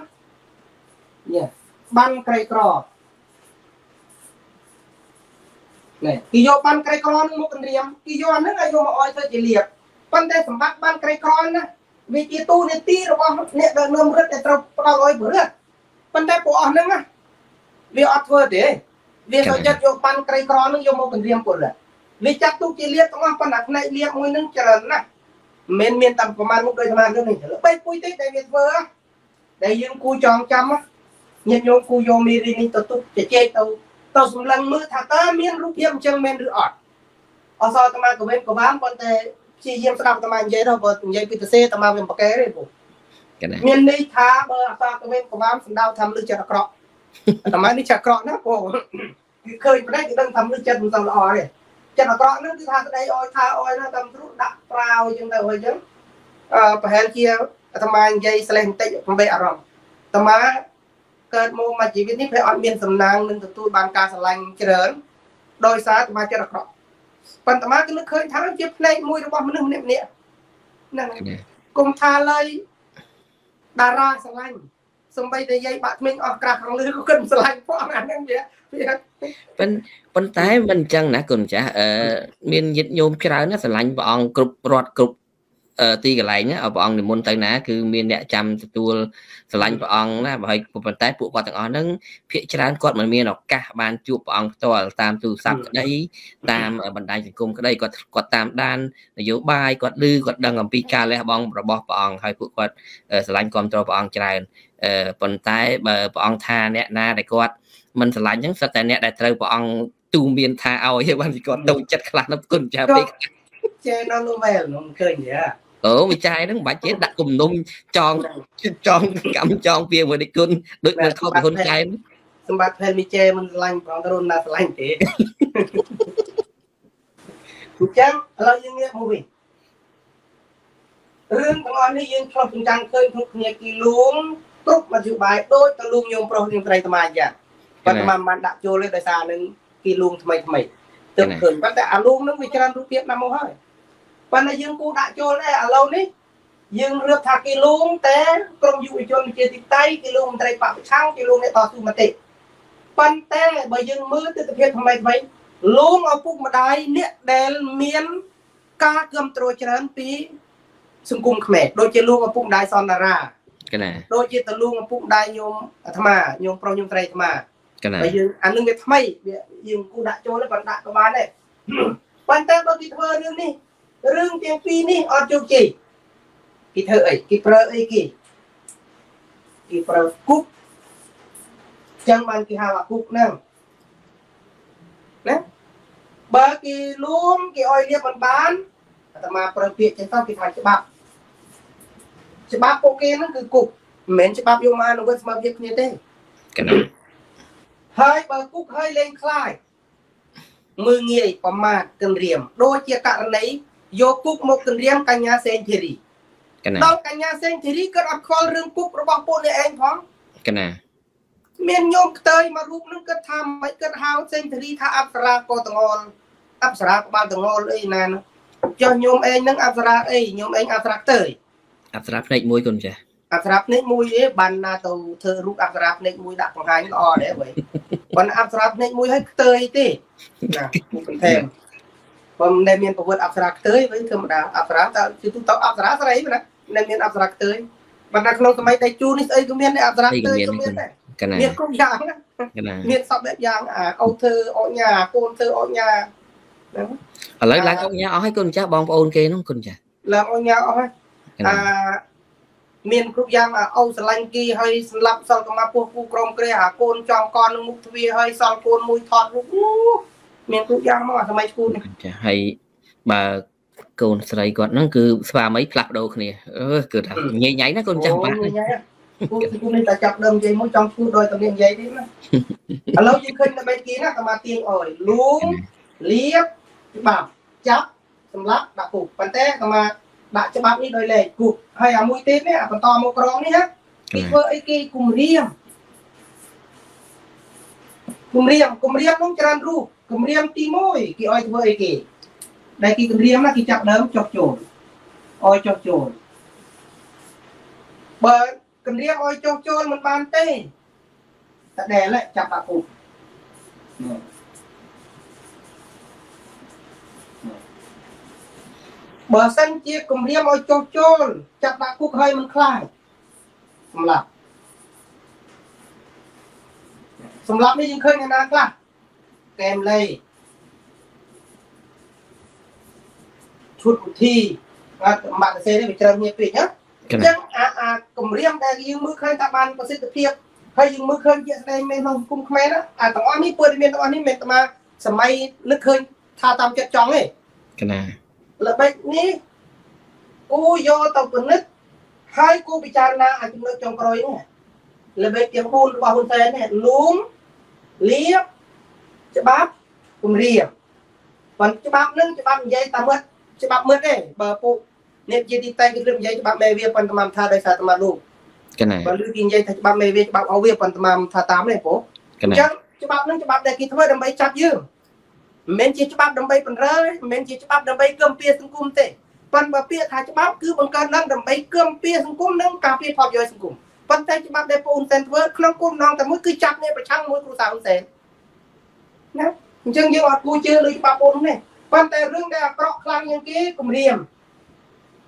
បានក្រីក្រនេះគេយកបានក្រីក្រនឹងមកគម្រាមគេយកអានឹងឲ្យយកមកអោយធ្វើជាលៀបប៉ុន្តែសម្បត្តិបានក្រីក្រណាវាជាទូនីតិរបស់អ្នកដឹកនាំរដ្ឋដែលត្រូវផ្ដល់ឲ្យពលរដ្ឋប៉ុន្តែពួកអស់ហ្នឹងណាវាអត់ធ្វើទេវាចូលចិត្តយកបានក្រីក្រនឹងយកមកគម្រាមពលរដ្ឋវាចាត់ទុកជាលៀបទាំងអស់ប៉ុន្តែផ្នែកលៀបមួយនឹងច្រើនណាស់មិនមានតែប្រមាណមុខដូចស្មាននេះទេបីពុយទេដែលវាធ្វើដែលយើងគូចងចាំញាតិញោមគូយកមេរីនេះទៅទុកជជែកទៅសម្លឹងមើលថាតើមានរូបភាពអញ្ចឹងមែនឬអត់អសតមាកវិញក៏បានប៉ុន្តែព្យាយាមស្ដាប់អាត្មានិយាយទៅបើនិយាយពីទៅសេអាត្មាវាបកកែទេពូមានន័យថាបើអសតវិញក៏បានសម្ដៅថាលឺចិត្តអាក្រក់អាត្មានេះចិត្តអាក្រក់ណាពូគឺឃើញផ្នែកគឺដឹងថាលឺចិត្តមិនសូវល្អទេចិត្តអាក្រក់ហ្នឹងគឺថាស្ដីអោយថាអោយណាតាមទ្រុដាក់ប្រាវអញ្ចឹងទៅអញ្ចឹងប្រហែលជាអាត្មានិយាយស្លេះបន្តិចបំពេអារម្មណ៍អាត្មាកើតមកជីវិតនេះវាអត់មានសំណាងនឹងទទួលបានការស្រឡាញ់ច្រើនដោយសារអាត្មាចិត្តអាក្រក់ប៉ុន្តែអាត្មាគឺនឹកឃើញថាជាផ្នែកមួយរបស់មនុស្សម្នាក់ហ្នឹងគុំថាឡើយតារាស្រឡាញ់សំបីតែយាយបាក់ក្មេងអស់ក្រាស់ខាងលើក៏គិតស្រឡាញ់ផងអាហ្នឹងវាប៉ុន្តែមិនអញ្ចឹងណាគុណចាស់មានញាតិញោមច្រើនណាស្រឡាញ់ព្រះអង្គគ្រប់រដ្ឋគ្រប់ទីកន្លែងណាឲ្យព្រះអង្គនិមន្តទៅណាគឺមានអ្នកចាំទទួលស្រឡាញ់ព្រះអង្គណាបើឲ្យប៉ុន្តែពួកគាត់ទាំងអស់ហ្នឹងភាគច្រើនគាត់មិនមានឱកាសបានជួបព្រះអង្គផ្ទាល់តាមទូរស័ព្ទក្តីតាមបណ្ដាញសង្គមក្តីគាត់តាមដាននយោបាយគាត់គាត់ដឹងអំពីការលះបង់របស់ព្រះអង្គហើយពួកគាត់ស្រឡាញ់គ្រប់គ្រងព្រះអង្គច្រើនប៉ុន្តែបើព្រះអង្គថាអ្នកណាដែលគាត់មិនស្រឡាញ់ហ្នឹងសិតតែអ្នកដែលត្រូវព្រះអង្គទូមានថាឲ្យបានគាត់តូចចិត្តខ្លះនោះគុណចាពេកចេះនៅនោះមែនខ្ញុំឃើញហ៎អូវិច័យហ្នឹងមិនបាច់ទេដាក់គំនុំចងកម្មចងពីមួយនេះគុណដូចនៅខោពីហ៊ុនចែនសម្បត្តិផែនមីចេមិនស្រឡាញ់ប្រងទៅណាស្រឡាញ់ទេអញ្ចឹងឥឡូវយើងងាកមកវិញរឿងទាំងអស់នេះយើងឆ្លុះបញ្ចាំងឃើញគ្រប់គ្នាគីលួងគ្រប់មធ្យោបាយដូចទៅលួងញោមប្រុសនាងត្រីថ្មអញ្ចឹងប៉ុន្តែមិនដាក់ចូលទេដោយសារនឹងគីលួងថ្មីទើបឃើញប៉ុន្តែអាលួងនឹងវាច្រើនរូបភាពណាស់មកហើយប៉ុន្តែយើងគូដាក់ចូលដែរឥឡូវនេះយើងរៀបថាគីលួងតែក្រុមយុវជនជាទីតៃគីលួងមន្ត្រីបពប្រឆាំងគីលួងអ្នកតស៊ូមតិប៉ុន្តែបើយើងមើលទស្សនវិជ្ជាថ្មីលួងឪពុកម្ដាយអ្នកដែលមានការគ្រប់គ្រងច្រើនពីសង្គមខ្មែរដូចជាលួងឪពុកម្ដាយសនតារាកណាដូចជាតលួងឪពុកម្ដាយញោមអាត្មាញោមប្រុសញោមស្រីអាត្មាកណាហើយយើងអានឹងវាថ្មីយើងគូដាក់ចូលប៉ុន្តែដាក់ក៏បានដែរប៉ុន្តែបើគេធ្វើរឿងនេះរឿងទាំងពីរនេះអត់ជោគជ័យគេធ្វើអីគេប្រើអីគេប្រើគុកចឹងបានគេហៅអាគុកហ្នឹងណាបើគេលួងគេឲ្យលៀបមិនបានអាត្មាប្រើពាក្យចឹងទៅគេថាច្បាប់ពួកគេហ្នឹងគឺគុកមិនមែនច្បាប់យកមកអនុវត្តស្មើភាពគ្នាទេកណាហើយបើគុកហើយលេងខ្លាចមើងងាយប្រមាថគិនរៀមដូចជាករណីយកគុកមកគិនរៀមកញ្ញាសេងធីរីដល់កញ្ញាសេងធីរីគាត់អត់ខ្វល់រឿងគុករបស់ពួកនេះឯងផងកណាមានញោមខ្ទើយមករូបនឹងគាត់ថាមិនគាត់ហៅសេងធីរីថាអប្សរាកោតងលអប្សរាក្បាលតងលអីណាចុះញោមឯងនឹងអប្សរាអីញោមឯងអប្សរាខ្ទើយអប្សរាភ្នែកមួយគុណចាអប្សរាភ្នែកមួយឯងបានណាទៅធ្វើរូបអប្សរាភ្នែកមួយដាក់បង្ហាញល្អដែរបើប៉ុន្តែអប្សរាភ្នែកមួយឲ្យខ្ទើយទេណាខ្ញុំថែមបើមិនមានប្រវត្តិអប្សរាខ្ទើយវិញធម្មតាអប្សរាតើគឺទៅអប្សរាស្រីណាមិនមានអប្សរាខ្ទើយប៉ុន្តែក្នុងសម័យដៃជូនេះស្អីក៏មានដែរអប្សរាខ្ទើយក៏មានដែរមានគ្រប់យ៉ាងណាមានសពបែបយ៉ាងអូធ្វើអូញ៉ាកូនធ្វើអូញ៉ាហ្នឹងឥឡូវឡើងអូញ៉ាអស់ហើយគុណចាស់បងប្អូនគេនោះគុណចាស់ឡើងអូញ៉ាអស់ហើយមានគ្រប់យ៉ាងអូស្រឡាញ់គីហើយសម្លាប់សល់កម្មាពោះគូក្រុមក្រែអាកូនចង់កននឹងមុខទ្វារហើយសល់កូនមួយថតរូបមានគ្រប់យ៉ាងមកសម័យឈ្គូនេះចាហើយបើកូនស្រីគាត់ហ្នឹងគឺស្វាមីផ្លាស់ប្ដូរគ្នាគឺថាញ៉ៃណាកូនចាស់បាទគូនេះតែចាប់ដើមនិយាយមួយចង់ឈ្គូដោយតែនិយាយទៀតណាឥឡូវយើងឃើញតែបែបគេណាតែមកទៀងអើយលួងលៀបច្បាប់ចាប់សម្លាប់ដាក់គុកប៉ុន្តែតែមកដាក់ច្បាប់នេះដោយលេខគុកហើយអាមួយទៀតនេះអាបន្តមកក្រងនេះណាគេធ្វើអីគេគំរាមនោះច្រើនរូបគំរាមទី1គេឲ្យធ្វើអីគេដែលគេគំរាមណាគេចាប់ដើមចុះចូលឲ្យចុះចូលបើគំរាមឲ្យចុះចូលមិនបានទេតែដែលចាប់ដាក់គុកបើសិនជាគម្រាមឲ្យចុះចូលចាប់ដាក់គុកហើយមិនខ្លាចសម្លាប់នេះយើងឃើញណាខ្លះកែមលៃឈុតវិធីបាក់សេនេះវាច្រើនគ្នាពេកណាអញ្ចឹងអាគម្រាមដែលយើងមើលឃើញថាបានប្រសិទ្ធភាពហើយយើងមើលឃើញជាក់ស្ដែងមែនក្នុងសង្គមខ្មែរណាអាទាំងអស់នេះព័ត៌មានទាំងអស់នេះមិនតែសម័យនឹកឃើញថាតាមចិត្តចង់ទេកណាល្បិចនេះគូយកទៅពិនិត្យហើយគូពិចារណាអាចចំណុចចុងក្រោយនេះល្បិចទាំង4របស់ហ៊ុនសែននេះលួងលៀបច្បាប់គម្រាមប៉ុន្តែច្បាប់នឹងច្បាប់និយាយតាមច្បាប់មើលទេបើពួកអ្នកជាទីតែគេនិយាយច្បាប់មេវាប៉ុន្តែថាដោយសារតាមលោកកណាបើឮគេនិយាយថាច្បាប់មេវាច្បាប់អោវាប៉ុន្តែថាតាមទេព្រោះអញ្ចឹងច្បាប់នឹងច្បាប់ដែលគេធ្វើដើម្បីចាប់យើងមិនមែនជាច្បាប់ដើម្បីបង្រើមិនមែនជាច្បាប់ដើម្បីគំរាមសង្គមទេប៉ុន្តែបើពាក្យថាច្បាប់គឺបង្កើតឡើងដើម្បីគំរាមសង្គមនិងការពារផលប្រយោជន៍សង្គមប៉ុន្តែច្បាប់ដែលពួកហ៊ុនសែនធ្វើក្នុងគោលបំណងតែមួយគឺចាប់អ្នកប្រឆាំងមួយគ្រួសារហ៊ុនសែនណាអញ្ចឹងយើងអត់គួរជឿលើច្បាប់ពួកនោះទេប៉ុន្តែរឿងដែលអាក្រក់ខ្លាំងជាងគេគំរាម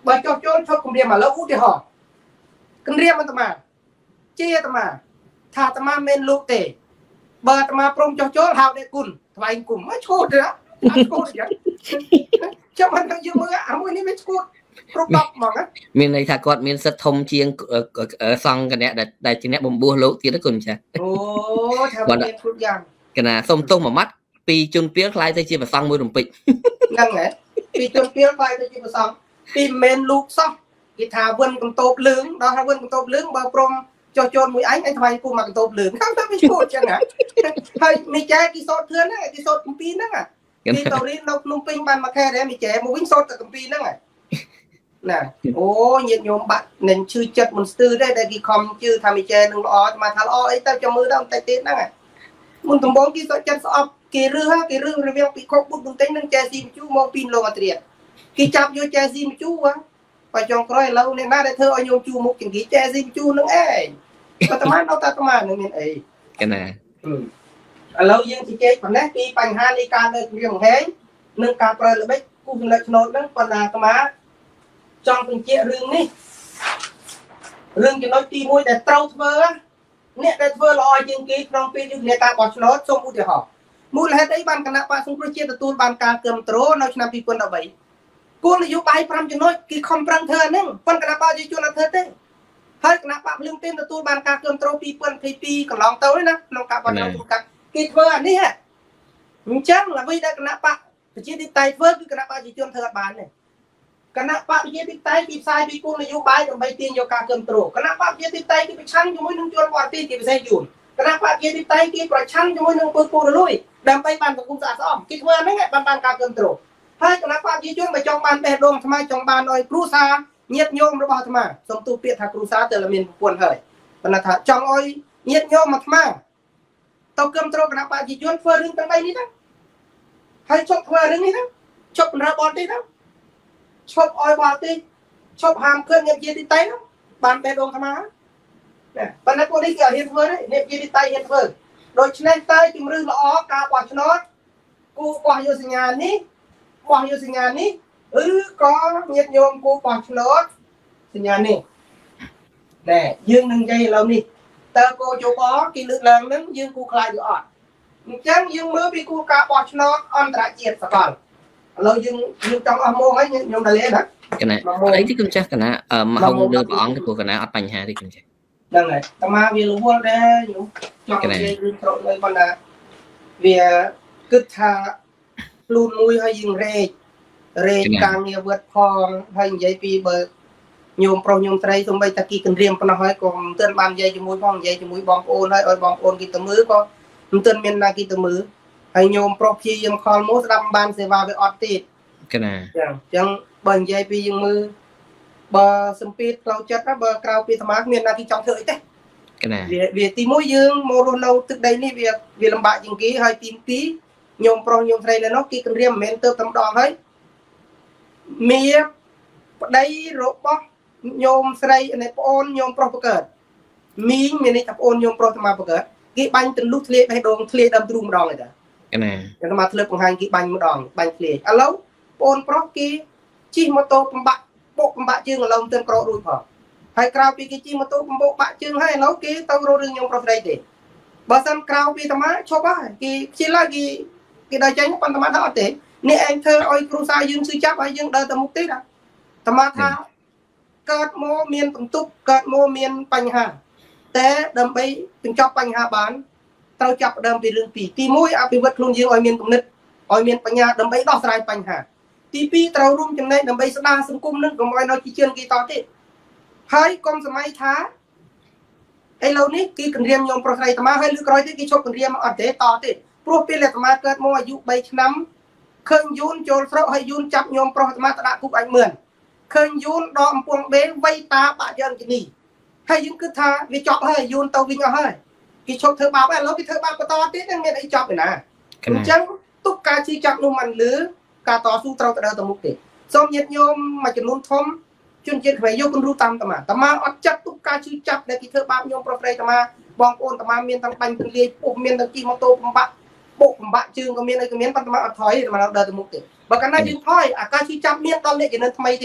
បើចោះចូលឈប់គម្រាមឥឡូវឧទាហរណ៍គម្រាមអាត្មាជាអាត្មាថាអាត្មាមិនលោកទេបើអាត្មាព្រមចោះចូលហៅដេគុណថ្វាយគុំមកឈួតទេអត់ឈួតទេចាំមិនទៅយើងមើលអាមួយនេះវាឈួតគ្រប់10ហ្មងមានន័យថាគាត់មានសិទ្ធិធំជាងសង្ឃគណៈដែលជាអ្នកបំពោះលោកទៀតគុណចាអូថាមានគ្រប់យ៉ាងកណាសុំទោសមួយម៉ាត់ពីជនពៀលខ្លាយទៅជាប្រសង់មួយរំពេចហ្នឹងហ៎ពីជនពៀលខ្លាយទៅជាប្រសង់ពីមិនលោកសោះគេថាវិនកន្ទោបលឿងដល់ថាវិនកន្ទោបលឿងបើព្រមចោះចូលមួយអញថ្វាយគូមកកន្ទោបលឿងថាវាឈួតចឹងហ៎ហើយមីចែគេសូត្រធឿនហ្នឹងគេសូត្រកំពីហ្នឹងគេទៅរៀននៅភ្នំពេញបានមួយខែដែរមីចែមកវិញសូត្រតែកំពីហ្នឹងណាអូញាតិញោមបាក់នឹងឈឺចិត្តមិនស្ទើរទេដែលគេខំជឿថាមីចែនឹងល្អអាថាល្អអីទៅចាំមើលដល់បន្តិចទៀតហ្នឹងមុនដំបូងគេសុខចិត្តស្អប់គេរឹសរវាងពីខុសពុតបន្តិចនឹងចែស៊ីមជូមកពីលោកអត្រាគេចាប់យកចែស៊ីមជូបើចុងក្រោយឥឡូវអ្នកណាដែលធ្វើឲ្យញោមជូមុខជាងគេចែស៊ីមជូនឹងឯងបើតាម៉ានដល់តាម៉ាននឹងមានអីកណាឥឡូវយើងជជែកប៉ុណ្ណេះពីបញ្ហានៃការលើកវាបង្ហែងនិងការប្រើល្បិចគូចំណុចឆ្នោតហ្នឹងប៉ុន្តែតាម៉ាចង់បញ្ជាក់រឿងនេះរឿងចំណុចទី1ដែលត្រូវធ្វើអ្នកដែលធ្វើល្អជាងគេក្នុងពេលយុទ្ធនាការបោះឆ្នោតសូមឧទាហរណ៍មូលហេតុអីបានគណៈបកសង្គ្រោះជាតិទទួលបានការគាំទ្រនៅឆ្នាំ2013គោលនយោបាយ5ចំណុចគេខំប្រឹងធ្វើហ្នឹងប៉ុន្តែគណៈបកប្រជាជនអត់ធ្វើទេហើយគណៈបកភ្លើងទៀនទទួលបានការគាំទ្រ2022កន្លងទៅណាក្នុងការបោះឆ្នោតទូកាត់គេធ្វើអានេះអញ្ចឹងអ្វីដែលគណៈបកប្រជាធិបតេយ្យធ្វើគឺគណៈបកប្រជាជនធ្វើអត់បានទេគណៈបកប្រជាធិបតេយ្យគេផ្សាយពីគោលនយោបាយដើម្បីទាញយកការគាំទ្រគណៈបកប្រជាធិបតេយ្យគេប្រឆាំងជាមួយនឹងជនបរទេសជាពិសេសយួនគណៈបកប្រជាធិបតេយ្យគេប្រឆាំងជាមួយនឹងពលពលរលួយដើម្បីបានសង្គមស្អាតស្អំគេធ្វើហ្នឹងបានការគាំទ្រហើយគណៈបកប្រជាជនបើចង់បានបេះដូងអាត្មាចង់បានឲ្យគ្រូសាញាតិញោមរបស់អាត្មាសូមទូពាក្យថាគ្រូសាទៅតែមានប្រពន្ធហើយប៉ុន្តែថាចង់ឲ្យញាតិញោមអាត្មាទៅគាំទ្រគណៈបកប្រជាជនធ្វើរឿងទាំង3នេះទៅហើយជប់ធ្វើរឿងនេះទៅជប់បណ្ដាបតទេទៅឈប់អោយបរទេសឈប់ហាមឃាត់អ្នកជាទីតៃបានបេះដូងអាត្មាណាប៉ុន្តែពួកនេះគេអត់ហ៊ានធ្វើទេអ្នកជាទីតៃហ៊ានធ្វើដូច្នេះទៅជំរឿនល្អការបោះឆ្នោតគូបោះយុសញ្ញានេះបោះយុសញ្ញានេះឬក៏ញាតិញោមគូបោះឆ្នោតសញ្ញានេះណែយើងនឹងនិយាយឥឡូវនេះតើគោជបគេលើកឡើងនឹងយើងគូខ្លាចឬអត់អញ្ចឹងយើងមើលពីគូការបោះឆ្នោតអន្តរជាតិសកលឥឡូវយើងចង់អស់ម៉ោងហើយខ្ញុំដល់លេណាកណាអីទីគុំចាស់កណាមហោលើព្រះអង្គទៅកណាអត់បញ្ហាទេគុំចាស់ហ្នឹងហើយតាមាវារវល់ដែរខ្ញុំចង់និយាយរឿងត្រកលើប៉ុន្តែវាគិតថាខ្លួនមួយហើយយើងរែកការងារវត្តផងហើយនិយាយពីបើញោមប្រុសញោមស្រីសូម្បីតែគីគម្រាមប៉ុណ្ណោះហើយក៏មិនទាន់បាននិយាយជាមួយផងនិយាយជាមួយបងប្អូនហើយឲ្យបងប្អូនគេទៅមើលក៏មិនទាន់មានណាគេទៅមើលហើយញោមប្រុសព្យាយាមខលមកស្ដាប់បានសេវាវាអត់ទៀតកណាអញ្ចឹងបើនិយាយពីយើងមើលបើសម្ពាធផ្លូវចិត្តបើក្រៅពីអាត្មាគ្មានណាគេចង់ធ្វើអីទេកណាវាទី1យើងមករស់នៅទឹកដីនេះវាលំបាកជាងគេហើយទី2ញោមប្រុសញោមស្រីនៅនោះគេគម្រាមមិនមែនទៅតែម្ដងហើយមានប្តីរបស់ញោមស្រីនៃប្អូនញោមប្រុសបកើតមីងមាននេះថាប្អូនញោមប្រុសអាត្មាបកើតគេបាញ់ទន្លុះធ្លាយបេះដូងធ្លាយដើមទ្រូងម្ដងឯតាកណាអាត្មាធ្លាប់បង្ហាញគេបាញ់ម្ដងបាញ់ធ្លាយឥឡូវប្អូនប្រុសគេជិះម៉ូតូបំបាក់បុកបំបាក់ជើងឥឡូវមិនទាន់ក្រោករួចផងហើយក្រៅពីគេជិះម៉ូតូបំបាក់ជើងហើយឥឡូវគេទៅរករឿងញោមប្រុសស្រីទេបើសិនក្រៅពីអាត្មាឈប់ហើយគេខ្ជិលហើយគេដល់ចេញប៉ុន្តែអាត្មាថាអត់ទេនេះឯងធ្វើឲ្យគ្រូសាយើងស៊ឺចាប់ហើយយើងដើរទៅមុខទេណាអាត្មាថាកើតមកមានបន្ទុកកើតមកមានបញ្ហាតែដើម្បីបញ្ចប់បញ្ហាបានត្រូវចាប់ផ្ដើមពីរឿងពីរទី1អភិវឌ្ឍខ្លួនយើងឲ្យមានគំនិតឲ្យមានបញ្ញាដើម្បីដោះស្រាយបញ្ហាទី2ត្រូវរួមចំណែកដើម្បីស្ដារសង្គមនឹងកុំឲ្យនៅជាជឿនគេតទៀតហើយកុំសម័យថាឥឡូវនេះគេគម្រាមញោមប្រុសស្រីអាត្មាហើយលើក្រោយទៀតគេឈប់គម្រាមអត់ទេតទៀតព្រោះពេលអាត្មាកើតមកអាយុ3ឆ្នាំឃើញយូនចូលស្រុកហើយយូនចាប់ញោមប្រុសអាត្មាទៅដាក់គុកអាចមឿនឃើញយូនដកអំពងបេវៃតាបាក់យើងគនីហើយយើងគិតថាវាចប់ហើយយូនទៅវិញអស់ហើយគេឈប់ធ្វើបាបហើយឥឡូវគេធ្វើបាបបន្តទៀតនឹងមានអីចប់ឯណាអញ្ចឹងទុកការជឿចាប់នោះមិនលឺការតស៊ូត្រូវទៅមុខទេសូមញាតិញោមមួយចំនួនធំជនជាតិខ្មែរយកគំរូតាមតាមាអត់ចាត់ទុកការជឿចាប់ដែលគេធ្វើបាបញោមប្រុសស្រីតាមាបងប្អូនតាមាមានទាំងបាញ់ទលាយពុះមានទាំងជិះម៉ូតូបំបាក់បុកបំបាក់ជើងក៏មានអីក៏មានប៉ុន្តែតាមាអត់ថយតាមាដើរទៅមុខទេបើកាលណាយើងថយអាការជឿចាប់មានដល់អ្នកជំនាន់ថ្មីទេ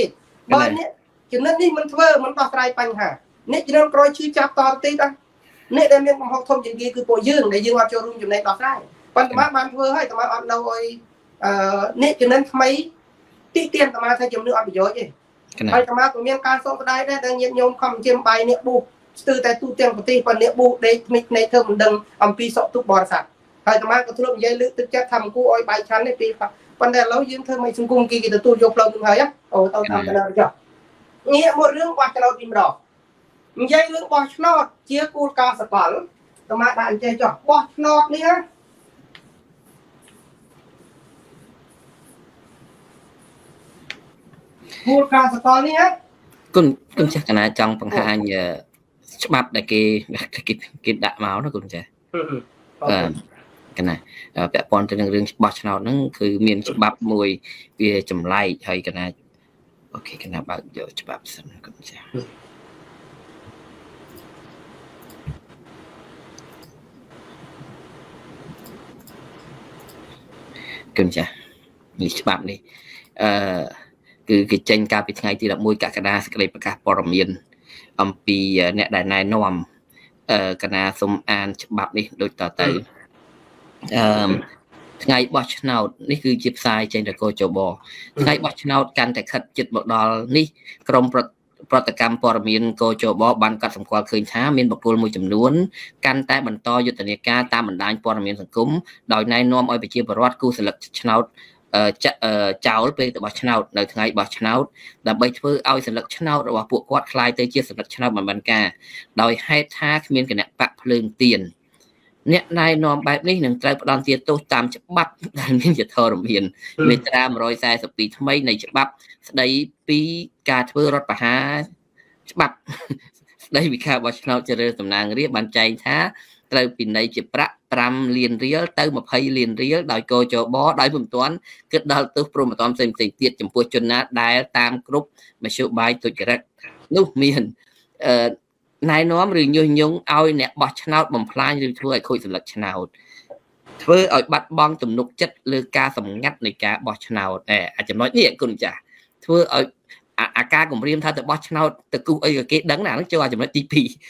បើនេះចំណុចនេះមិនធ្វើមិនដោះស្រាយបញ្ហានេះជំនាន់ក្រោយឈឺចាប់តទៅទៀតនេះដែលមានកំហុសធំជាងគេគឺពួកយើងដែលយើងអត់ចូលរួមចំណែកដោះស្រាយប៉ុន្តែបានធ្វើហើយតែអត់នៅឲ្យនេះជំនាន់ថ្មីទីទៀនតែថាជំនឿអត់ប្រយោជន៍ទេហើយតែក៏មានការសោកស្ដាយដែរដែលញាតិញោមខំជាបាយនេះប៊ូស្ទើរតែទូទាំងប្រទេសប៉ុន្តែប៊ូដេកភ្នែកធ្វើមិនដឹងអំពីសក់ទុកបរិស័ទហើយតែក៏ធ្លាប់និយាយលើកទឹកចិត្តថាអង្គឲ្យបាយឆាន់នេះពីប៉ុន្តែឥឡូវយើងធ្វើមិនសង្គមគេទទួលយកផ្លូវនឹងហើយអូទៅតាមដំណើរចុះងាកមករឿងបោះឆ្នោតពីម្ដងនិយាយរឿងបោះឆ្នោតជាគោលការណ៍សកលតើមកដាក់អញ្ចេះចុះបោះឆ្នោតនេះគោលការណ៍សកលនេះគុណចាស់កណាចង់បង្ហាញច្បាប់ដែលគេដាក់មកណាគុណចាស់កណាពាក់ព័ន្ធទៅនឹងរឿងបោះឆ្នោតហ្នឹងគឺមានច្បាប់មួយវាចម្លែកហើយកណាអូខេកណាបើកយកច្បាប់សិនគុណចាស់គុណចាស់នេះច្បាប់នេះគឺគេចេញកាលពីថ្ងៃទី11កក្កដាសេចក្តីប្រកាសព័ត៌មានអំពីអ្នកដែលណែនាំកណាសូមអានច្បាប់នេះដូចតទៅថ្ងៃបោះឆ្នោតនេះគឺជាផ្សាយចេញទៅកោចបថ្ងៃបោះឆ្នោតកាន់តែខិតជិតមកដល់នេះក្រមប្រតិកម្មព័ត៌មានកោចបបានកត់សម្គាល់ឃើញថាមានបុគ្គលមួយចំនួនកាន់តែបន្តយុទ្ធនាការតាមបណ្ដាញព័ត៌មានសង្គមដោយណែនាំឲ្យប្រជាពលរដ្ឋគូសស្លឹកឆ្នោតចោលពេលទៅបោះឆ្នោតនៅថ្ងៃបោះឆ្នោតដើម្បីធ្វើឲ្យសន្លឹកឆ្នោតរបស់ពួកគាត់คล้ายទៅជាសន្លឹកឆ្នោតមិនបានការដោយហេតុថាគ្មានគណៈបកភ្លើងទៀនអ្នកណែនាំបែបនេះនឹងត្រូវផ្ដន្ទាទោសតាមច្បាប់ដែលមានយថារមានមាត្រា142ថ្មីនៃច្បាប់ស្ដីពីការធ្វើរដ្ឋប្រហារច្បាប់ស្ដីពីការបោះឆ្នោតជ្រើសរើសតំណាងរាស្ត្របានចែងថាត្រូវពិន័យជាប្រាក់5លានរៀលទៅ20លានរៀលដោយកោចបដោយពុំទាន់គិតដល់ទោសព្រមតំផ្សេងទៀតចំពោះជនណាដែលតាមគ្រប់មធ្យោបាយទុច្ចរិតនោះមានណែនាំឬញុះញង់ឲ្យអ្នកបោះឆ្នោតបំផ្លាញឬធ្វើឲ្យខូចសន្លឹកឆ្នោតធ្វើឲ្យបាត់បង់ទំនុកចិត្តលើការសម្ងាត់នៃការបោះឆ្នោតចំណុចនេះគុណចាស់ធ្វើឲ្យអាការគម្រាមថាទៅបោះឆ្នោតទៅគូអីក៏គេដឹងណាហ្នឹងចូលអាចំណុចទី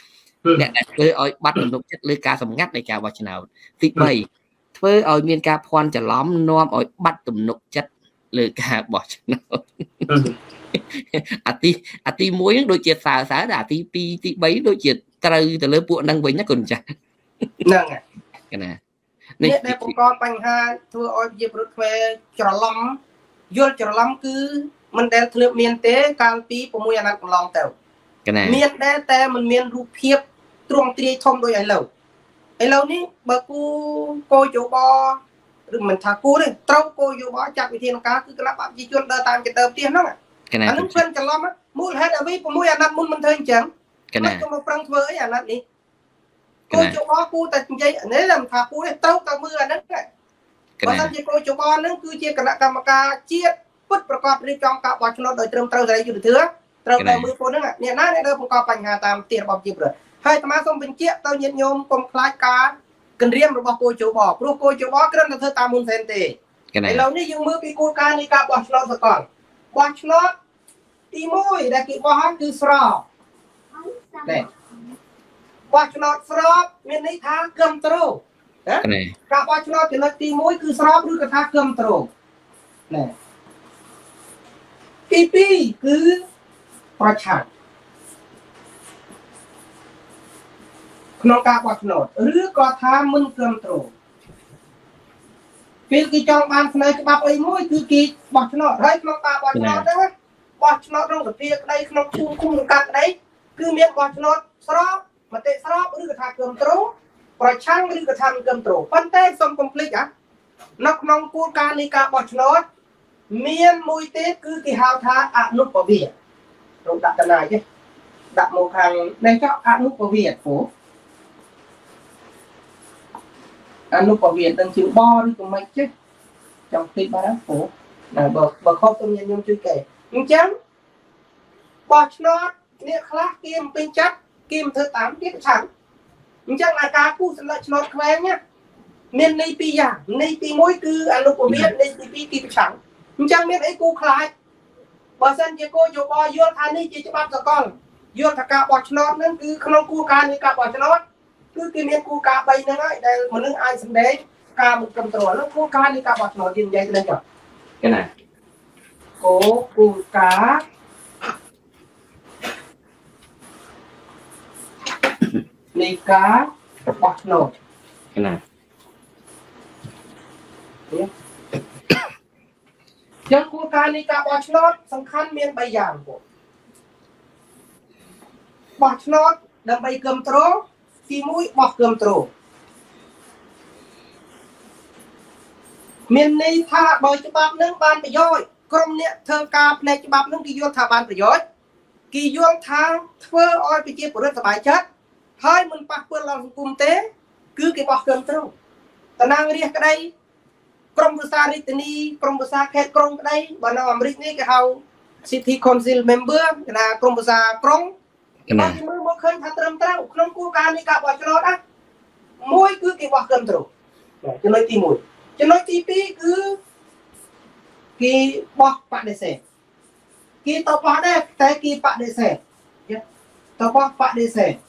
2អ្នកដែលធ្វើឲ្យបាត់ទំនុកចិត្តលើការសម្ងាត់នៃការបោះឆ្នោតទី3ធ្វើឲ្យមានការភ័ន្តច្រឡំនាំឲ្យបាត់ទំនុកចិត្តលើការបោះឆ្នោតអាទី1ហ្នឹងដូចជាសើតែអាទី2ទី3ដូចជាត្រូវទៅលើពួកហ្នឹងវិញណាគុណចាស់ហ្នឹងហើយណានេះដែលបង្កបញ្ហាធ្វើឲ្យជាប្រវត្តិខ្មែរច្រឡំយល់ច្រឡំគឺមិនដែលធ្លាប់មានទេកាលពី6អាណត្តិកន្លងទៅមានដែរតែមិនមានរូបភាពទ្រង់ទ្រាយធំដូចឥឡូវនេះបើគូកោយោបឬមិនថាគូទេត្រូវគោយោបចាត់វិធានការគឺគណៈបព្វជិជនដើរតាមចតើផ្ទះហ្នឹងអានឹងផ្លិនច្រឡំមូលហេតុអ្វី6អាណត្តិមុនមិនធ្វើអញ្ចឹងមិនក៏មកប្រឹងធ្វើអីអាណត្តិនេះគោយោបគូតែនិយាយនេះមិនថាគូទេត្រូវតែមើលអាហ្នឹងបើមិនជាគោយោបហ្នឹងគឺជាគណៈកម្មការជាតិពិតប្រកបរៀបចំការបោះឆ្នោតដោយត្រឹមត្រូវសេរីយុត្តិធម៌ត្រូវតែមើលពួកហ្នឹងអ្នកណាដែលបង្កបញ្ហាតាមទីរបស់ប្រជាពលរដ្ឋហើយអាត្មាសូមបញ្ជាក់ទៅញាតិញោមកុំខ្លាចការគម្រាមរបស់គោជបព្រោះគោជបគ្រាន់តែធ្វើតាមមុនសែនទេឥឡូវនេះយើងមើលពីគោលការណ៍នៃការបោះឆ្នោតសកលបោះឆ្នោតទី1ដែលគេបោះគឺស្របតែបោះឆ្នោតស្របមានន័យថាគំត្រូលណាការបោះឆ្នោតចំណុចទី1គឺស្របឬក៏ថាគំត្រូលណាទី2គឺប្រឆាំងក្នុងការបោះឆ្នោតឬក៏ថាមិនគំត្រូលពេលគេចង់បានផ្នែកច្បាប់អីមួយគឺគេបោះឆ្នោតហើយក្នុងការបោះឆ្នោតហ្នឹងបោះឆ្នោតក្នុងសភាក្តីក្នុងភូមិឃុំកាត់ក្តីគឺមានបោះឆ្នោតស្របមតិស្របឬក៏ថាគំត្រូលប្រឆាំងឬក៏ថាមិនគំត្រូលប៉ុន្តែសូមកុំភ្លេចនៅក្នុងគោលការណ៍នៃការបោះឆ្នោតមានមួយទៀតគឺគេហៅថាអនុពវាទរំដាក់កណាយទេដាក់មកខាងនេះចុះអនុពវាទពូអនុពវាទទាំងជាបឬក៏មិនចេះចង់តិចបាទពូណាបើខុសទៅញញុំជួយគេអញ្ចឹងបោះឆ្នោតអ្នកខ្លះគេមិនពេញចិត្តគេមិនធ្វើតាមគេប្រឆាំងអញ្ចឹងអាការគូសន្លឹកឆ្នោតខ្វែងមានន័យពីរយ៉ាងន័យទី1គឺអនុពវាទន័យទី2គឺប្រឆាំងអញ្ចឹងមានអីគូខ្លាចបើសិនជាគោយោបល់យល់ថានេះជាច្បាប់សកលយល់ថាការបោះឆ្នោតហ្នឹងគឺក្នុងគោលការណ៍នៃការបោះឆ្នោតគឺគេមានគោលការណ៍3ហ្នឹងហើយដែលមនុស្សអាចសម្ដែងការមិនគ្រប់គ្រងហ្នឹងគោលការណ៍នៃការបោះឆ្នោតយើងនិយាយទៅនេះចុះគេណាគោលការណ៍នៃការបោះឆ្នោតគេណាយ៉ាងគោលការណ៍នៃការបោះឆ្នោតសំខាន់មាន3យ៉ាងបងបោះឆ្នោតដើម្បីគ្រប់គ្រងទី1បោះគ្រប់គ្រងមានន័យថាបើច្បាប់នឹងបានប្រយោជន៍ក្រុមអ្នកធ្វើការផ្នែកច្បាប់នឹងគេយល់ថាបានប្រយោជន៍គេយល់ថាធ្វើឲ្យប្រជាពលរដ្ឋសប្បាយចិត្តហើយមិនប៉ះពាល់ដល់សង្គមទេគឺគេបោះគ្រប់គ្រងតំណាងរាស្ត្រក្តីក្រមប្រសារាជធានីក្រមប្រសាខេត្តក្រុងក្តីបើនៅអាមេរិកនេះគេហៅ City Council Member គេថាក្រមប្រសាក្រុងបាទមើលមកឃើញថាត្រឹមត្រូវក្នុងគោលការណ៍នៃការបោះឆ្នោតមួយគឺគេបោះគ្រប់គ្រងចំណុចទី1ចំណុចទី2គឺគេបោះបដិសេធគេទៅបោះដែរតែគេបដិសេធទៅបោះបដិសេធ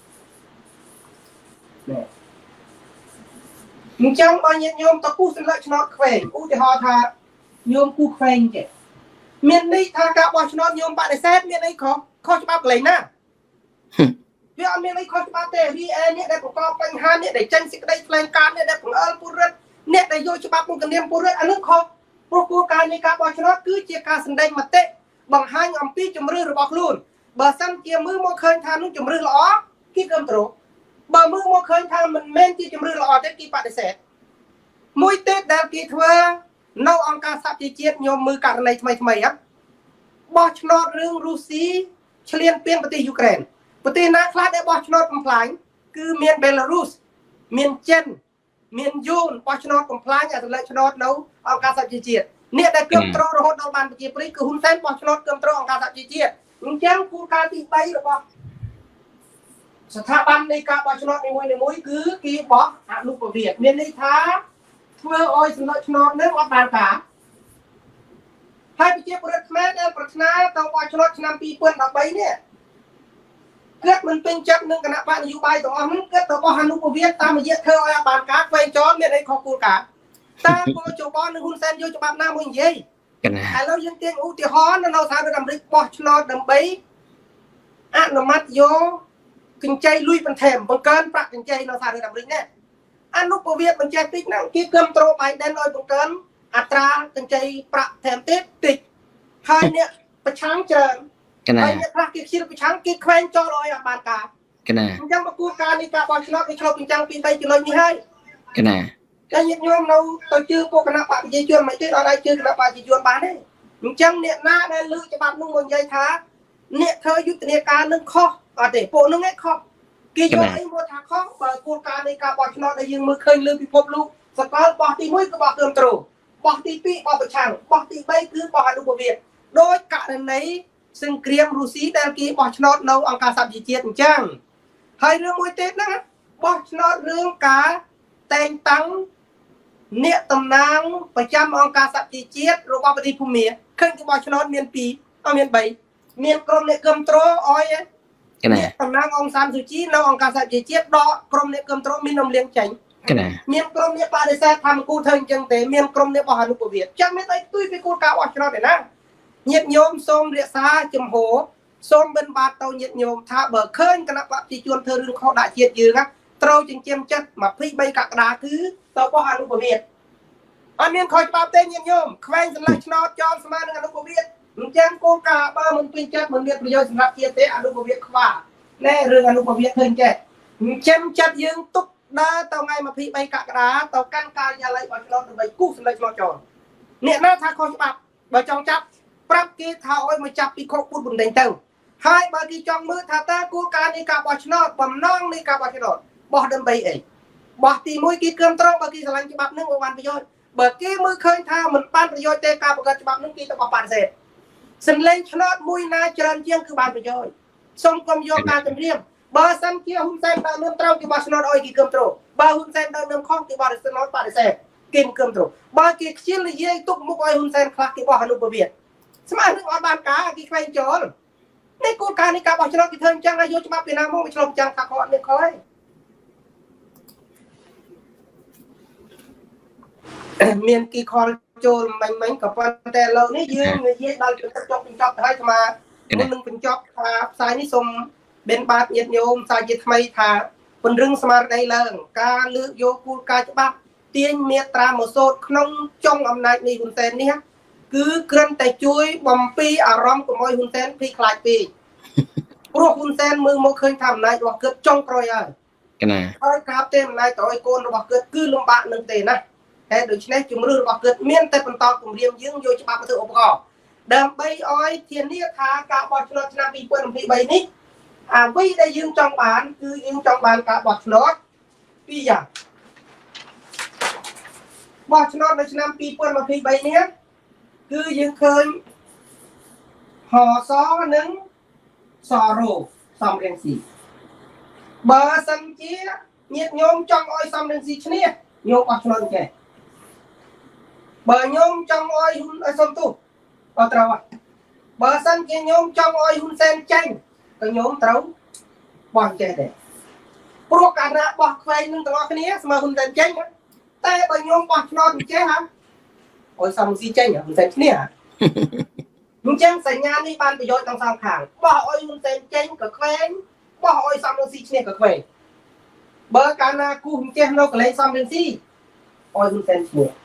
អញ្ចឹងបើញាតិញោមទៅគូសសន្លឹកឆ្នោតខ្វែងឧទាហរណ៍ថាញោមគូខ្វែងចេះមានន័យថាការបោះឆ្នោតញោមបដិសេធមានអីខុសច្បាប់កន្លែងណាវាអត់មានអីខុសច្បាប់ទេរីឯអ្នកដែលបង្កបញ្ហាអ្នកដែលចេញសេចក្តីថ្លែងការណ៍អ្នកដែលបង្អើលពលរដ្ឋអ្នកដែលយកច្បាប់មកគំរាមពលរដ្ឋអានោះខុសព្រោះគោលការណ៍នៃការបោះឆ្នោតគឺជាការសម្ដែងមតិបង្ហាញអំពីជំរឿនរបស់ខ្លួនបើសិនជាមើលមកឃើញថានោះជំរឿនល្អគេគ្រប់គ្រងបើមើលមកឃើញថាមិនមែនជាជំរឿនល្អទេគេបដិសេធមួយទៀតដែលគេធ្វើនៅអង្គការសហប្រជាជាតិញោមមើលករណីថ្មីបោះឆ្នោតរឿងរុស្ស៊ីឈ្លានពានប្រទេសយូក្រែនប្រទេសណាខ្លះដែលបោះឆ្នោតបំផ្លាញគឺមានបេឡារុសមានចិនមានយួនបោះឆ្នោតបំផ្លាញអាសន្លឹកឆ្នោតនៅអង្គការសហប្រជាជាតិអ្នកដែលគ្រប់គ្រងរហូតដល់បានប្រជាប្រិយគឺហ៊ុនសែនបោះឆ្នោតគ្រប់គ្រងអង្គការសហប្រជាជាតិអញ្ចឹងគោលការណ៍ទី3របស់ស្ថាប័ននៃការបោះឆ្នោតនីមួយៗគឺគេបោះអនុប្រវេតមានន័យថាធ្វើឲ្យសន្លឹកឆ្នោតនឹងអត់បានការហើយប្រជាពលរដ្ឋខ្មែរដែលប្រាថ្នាទៅបោះឆ្នោតឆ្នាំ2013នេះគាត់មិនពេញចិត្តនឹងគណៈបកនយោបាយទាំងអស់នោះគាត់ទៅបោះអនុប្រវេតតាមរយៈធ្វើឲ្យបានការខ្វែងចោលមានអីខុសគោលការណ៍តាមគោលចំបល់នឹងហ៊ុនសែនយកច្បាប់ណាមួយនិយាយកណាឥឡូវយើងទាញឧទាហរណ៍នៅសហរដ្ឋអាមេរិកបោះឆ្នោតដើម្បីអនុម័តយកកញ្ចៃលុយបន្ថែមបង្កើនប្រាក់កញ្ចៃនៅសហរដ្ឋអាមេរិកនេះអនុប្រវេតបញ្ចេះតិចហ្នឹងគេគ្រប់គ្រង Biden ឲ្យបង្កើនអត្រាកញ្ចៃប្រាក់ថែមទៀតតិចហើយអ្នកប្រឆាំងច្រើនហើយអ្នកខ្លះគេខ្ជិលប្រឆាំងគេខ្វែងចោលឲ្យអត់បានការកណាអញ្ចឹងមកគួរការនៃការបោះឆ្នោតវាឆ្លុះបញ្ចាំងពី3ចំណុចនេះហើយកណាតែញាតិញោមនៅទៅជឿពួកគណៈបកប្រជាជនមិនទៀតអត់អាចជឿគណៈបកប្រជាជនបានទេអញ្ចឹងអ្នកណាដែលលើច្បាប់នោះមកនិយាយថាអ្នកធ្វើយុទ្ធនាការនឹងខុសអត់ទេពួកនោះឯងខុសគេយកអីមកថាខុសបើគោលការណ៍នៃការបោះឆ្នោតដែលយើងមើលឃើញលើពិភពលោកសកលបោះទី1គឺបោះគ្រប់គ្រងបោះទី2បោះប្រឆាំងបោះទី3គឺបោះអនុប្រវេតដោយករណីសង្គ្រាមរុស្ស៊ីដែលគេបោះឆ្នោតនៅអង្គការសហប្រជាជាតិអញ្ចឹងហើយរឿងមួយទៀតហ្នឹងបោះឆ្នោតរឿងការតែងតាំងអ្នកតំណាងប្រចាំអង្គការសហប្រជាជាតិរបស់ប្រទេសភូមាឃើញគេបោះឆ្នោតមាន2អត់មាន3មានក្រុមអ្នកគ្រប់គ្រងអយអ្នកតំណាងអង្គសានស៊ូជីនៅអង្គការសហប្រជាជាតិដកក្រុមអ្នកគ្រប់គ្រងមានរំលាងចេញមានក្រុមអ្នកបដិសេធថាមិនគូធ្វើអញ្ចឹងទេមានក្រុមអ្នកបោះអនុប្រវេតចាំមានអីផ្ទុយពីគោលការណ៍បោះឆ្នោតទេណាញាតិញោមសូមរក្សាចំហសូមបិណ្ឌបាតទៅញាតិញោមថាបើឃើញគណៈបព្វជិជនធ្វើរឿងខុសដាក់ជាតិយើងត្រូវចិញ្ចឹមចិត្ត23កក្កដាគឺទៅបោះអនុប្រវេតអត់មានខុសច្បាប់ទេញាតិញោមខ្វែងសន្លឹកឆ្នោតចោលស្មើនឹងអនុប្រវេតអញ្ចឹងគោលការណ៍បើមិនពេញចិត្តមិនមានប្រយោជន៍សម្រាប់ជាតិទេអនុប្រវេតខ្វះណែរឿងអនុប្រវេតឃើញចេះចិញ្ចឹមចិត្តយើងទុកដើរទៅថ្ងៃ23កក្កដាទៅកាន់ការិយាល័យបោះឆ្នោតដើម្បីគូសសន្លឹកឆ្នោតចោលអ្នកណាថាខុសច្បាប់បើចង់ចាប់ប្រាប់គេថាឲ្យមកចាប់ពីខុសពុតបណ្ដេញទៅហើយបើគេចង់មើលថាតើគោលការណ៍នៃការបោះឆ្នោតបំណងនៃការបោះឆ្នោតបោះដើម្បីអីបោះទី1គេគ្រប់គ្រងបើគេឆ្លាញ់ច្បាប់នឹងបានប្រយោជន៍បើគេមើលឃើញថាមិនបានប្រយោជន៍ទេការបង្កើតច្បាប់នឹងគេទៅបោះបដិសេធសម្លេងឆ្នោតមួយណាច្រើនជាងគឺបានប្រយោជន៍សូមកុំយកការគម្រាមបើសិនជាហ៊ុនសែនដើរនឹងត្រូវគេបោះឆ្នោតឲ្យគេគ្រប់គ្រងបើហ៊ុនសែនដើរនឹងខុសគេបោះឆ្នោតបដិសេធគេមិនគ្រប់គ្រងបើគេខ្ជិលនិយាយទុកមុខឲ្យហ៊ុនសែនខ្លះគេបោះអនុប្រវេតស្មើនឹងអត់បានការគេខ្វែងចូលនេះគោលការណ៍នៃការបោះឆ្នោតគេធ្វើអញ្ចឹងហើយយកច្បាប់ពីណាមកឆ្លុះអញ្ចឹងថាគាត់មានខុសមានគេខលចូលមិញក៏ប៉ុន្តែលោកនេះយើងនិយាយដល់ចប់បញ្ចប់ទៅហើយស្មើមុននឹងបញ្ចប់ថាផ្សាយនេះសូមបេនបាតញាតិញោមផ្សាយជាថ្មីថាពង្រឹងស្មារតីឡើងការលើកយកគោលការណ៍ច្បាប់ទាញមាត្រាមកសូត្រក្នុងចុងអំណាចនៃហ៊ុនសែននេះគឺគ្រាន់តែជួយបំពីអារម្មណ៍កុំឲ្យហ៊ុនសែនភ័យខ្លាចពេកព្រោះហ៊ុនសែនមើលមកឃើញថាអំណាចរបស់គាត់ចុងក្រោយហើយកណាហើយការផ្ទេរអំណាចទៅឲ្យកូនរបស់គាត់គឺលំបាកនឹងទេណាហើយដូច្នេះជំរឿនរបស់គាត់មានតែបន្តគម្រាមយើងយកច្បាប់មកធ្វើឧបករណ៍ដើម្បីឲ្យធានាថាការបោះឆ្នោតឆ្នាំ2023នេះអ្វីដែលយើងចង់បានគឺយើងចង់បានការបោះឆ្នោតពីរយ៉ាងបោះឆ្នោតនៅឆ្នាំ2023នេះគឺយើងឃើញហសនិងសរោសំរៀងស៊ីបើសិនជាញាតិញោមចង់ឲ្យសំរៀងស៊ីឈ្នះញោមបោះឆ្នោតចេះបើញោមចង់ឲ្យហ៊ុនឲ្យសុំទោសក៏ត្រូវបើសិនជាញោមចង់ឲ្យហ៊ុនសែនចេញក៏ញោមត្រូវបោះចេះដែរព្រោះកាលណាបោះខ្វែងនឹងទាំងអស់គ្នាស្មើហ៊ុនសែនចេញតែបើញោមបោះឆ្នោតចេះហ่าអយសំស៊ីចេញហ៊ុនសែនឈ្នះអញ្ចឹងសញ្ញានេះបានប្រយោជន៍ទាំងសងខាងបោះឲ្យហ៊ុនសែនចេញក៏ខ្វែងបោះឲ្យសំរងស៊ីឈ្នះក៏ខ្វែងបើកាលណាគូចេះនៅកន្លែងសំរងស៊ីឲ្យហ៊ុនសែនឈ្នះ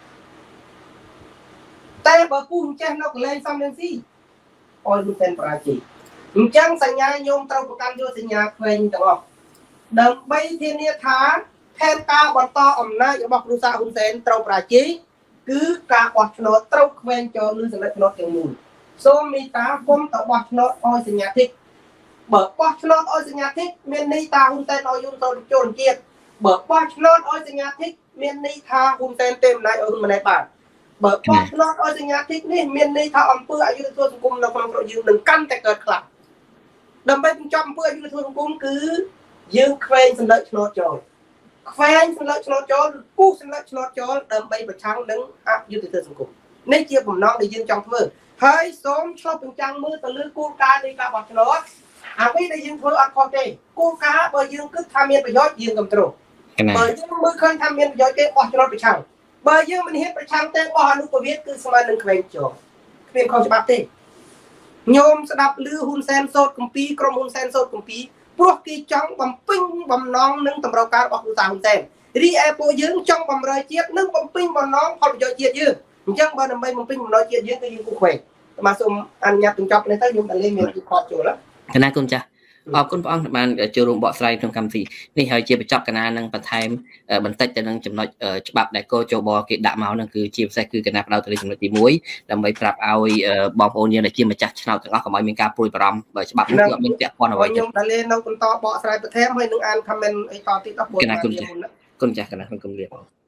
តែបើគូចេះនៅកន្លែងសំរងស៊ីឲ្យហ៊ុនសែនបរាជ័យអញ្ចឹងសញ្ញាញោមត្រូវប្រកាន់យកសញ្ញាខ្វែងទាំងអស់ដើម្បីធានាថាផែនការបន្តអំណាចរបស់គ្រូសាហ៊ុនសែនត្រូវបរាជ័យគឺការបោះឆ្នោតត្រូវខ្វែងចូលលើសញ្ញាឆ្នោតទាំងមូលសូមមេត្តាគុំទៅបោះឆ្នោតឲ្យសញ្ញាធីកបើបោះឆ្នោតឲ្យសញ្ញាធីកមានន័យថាហ៊ុនសែនឲ្យយន្តទៅចូលជាតិបើបោះឆ្នោតឲ្យសញ្ញាធីកមានន័យថាហ៊ុនសែនទេអំណាចឲ្យហ៊ុនម៉ាណែតបានបើបោះឆ្នោតឲ្យសញ្ញាធីកនេះមានន័យថាអង្គើអយុធធម៌សង្គមនៅក្នុងស្រុកយើងនឹងកាន់តែកើតខ្លាំងដើម្បីបញ្ចប់អង្គើអយុធធម៌សង្គមគឺយើងខ្វែងសន្លឹកឆ្នោតចូលខ្វែងសន្លឹកឆ្នោតចូលគូសសន្លឹកឆ្នោតចូលដើម្បីប្រឆាំងនឹងអយុធធម៌សង្គមនេះជាបំណងដែលយើងចង់ធ្វើហើយសូមឆ្លុះបញ្ចាំងមើលទៅលើគោលការណ៍នៃការបោះឆ្នោតអ្វីដែលយើងធ្វើអត់ខុសទេគោលការណ៍បើយើងគិតថាមានប្រយោជន៍យើងគ្រប់គ្រងបើយើងមើលឃើញថាមានប្រយោជន៍ទេបោះឆ្នោតប្រឆាំងបើយើងមិនហ៊ានប្រឆាំងទេបោះអនុប្រវេតគឺស្មើនឹងខ្វែងចូលគ្មានខុសច្បាប់ទេញោមស្ដាប់ឮហ៊ុនសែនសូត្រគម្ពីរក្រុមហ៊ុនសែនសូត្រគម្ពីរព្រោះគេចង់បំពេញបំណងនឹងតម្រូវការរបស់គ្រូសាហ៊ុនសែនរីឯពួកយើងចង់បំរើជាតិនិងបំពេញបំណងផលប្រយោជន៍ជាតិយើងអញ្ចឹងបើដើម្បីបំពេញបំណងជាតិយើងគឺយើងគូខ្វែងបាទសូមអនុញ្ញាតបញ្ចប់នេះទៅខ្ញុំតែលេងមានពីខតចូលគណៈគុណចាស់អរគុណព្រះអង្គបានចូលរួមបកស្រាយក្នុងកម្មវិធីនេះហើយជាបញ្ចប់គណៈនឹងបន្ថែមបន្តិចទៅនឹងចំណុចច្បាប់ដែលកោជបគេដាក់មកនឹងគឺជាពិសេសគឺគណៈផ្ដោតទៅលើចំណុចទី1ដើម្បីប្រាប់ឲ្យបងប្អូនយើងដែលជាម្ចាស់ឆ្នោតទាំងអស់កុំឲ្យមានការព្រួយបារម្ភបើច្បាប់នេះគឺមានពាក់ព័ន្ធអ្វីខ្ញុំតែលេងនៅបន្តបកស្រាយបន្ថែមហើយនឹងអាន comment អីតទៀតដល់បងគណៈគុណចាស់គណៈគុណគំរាម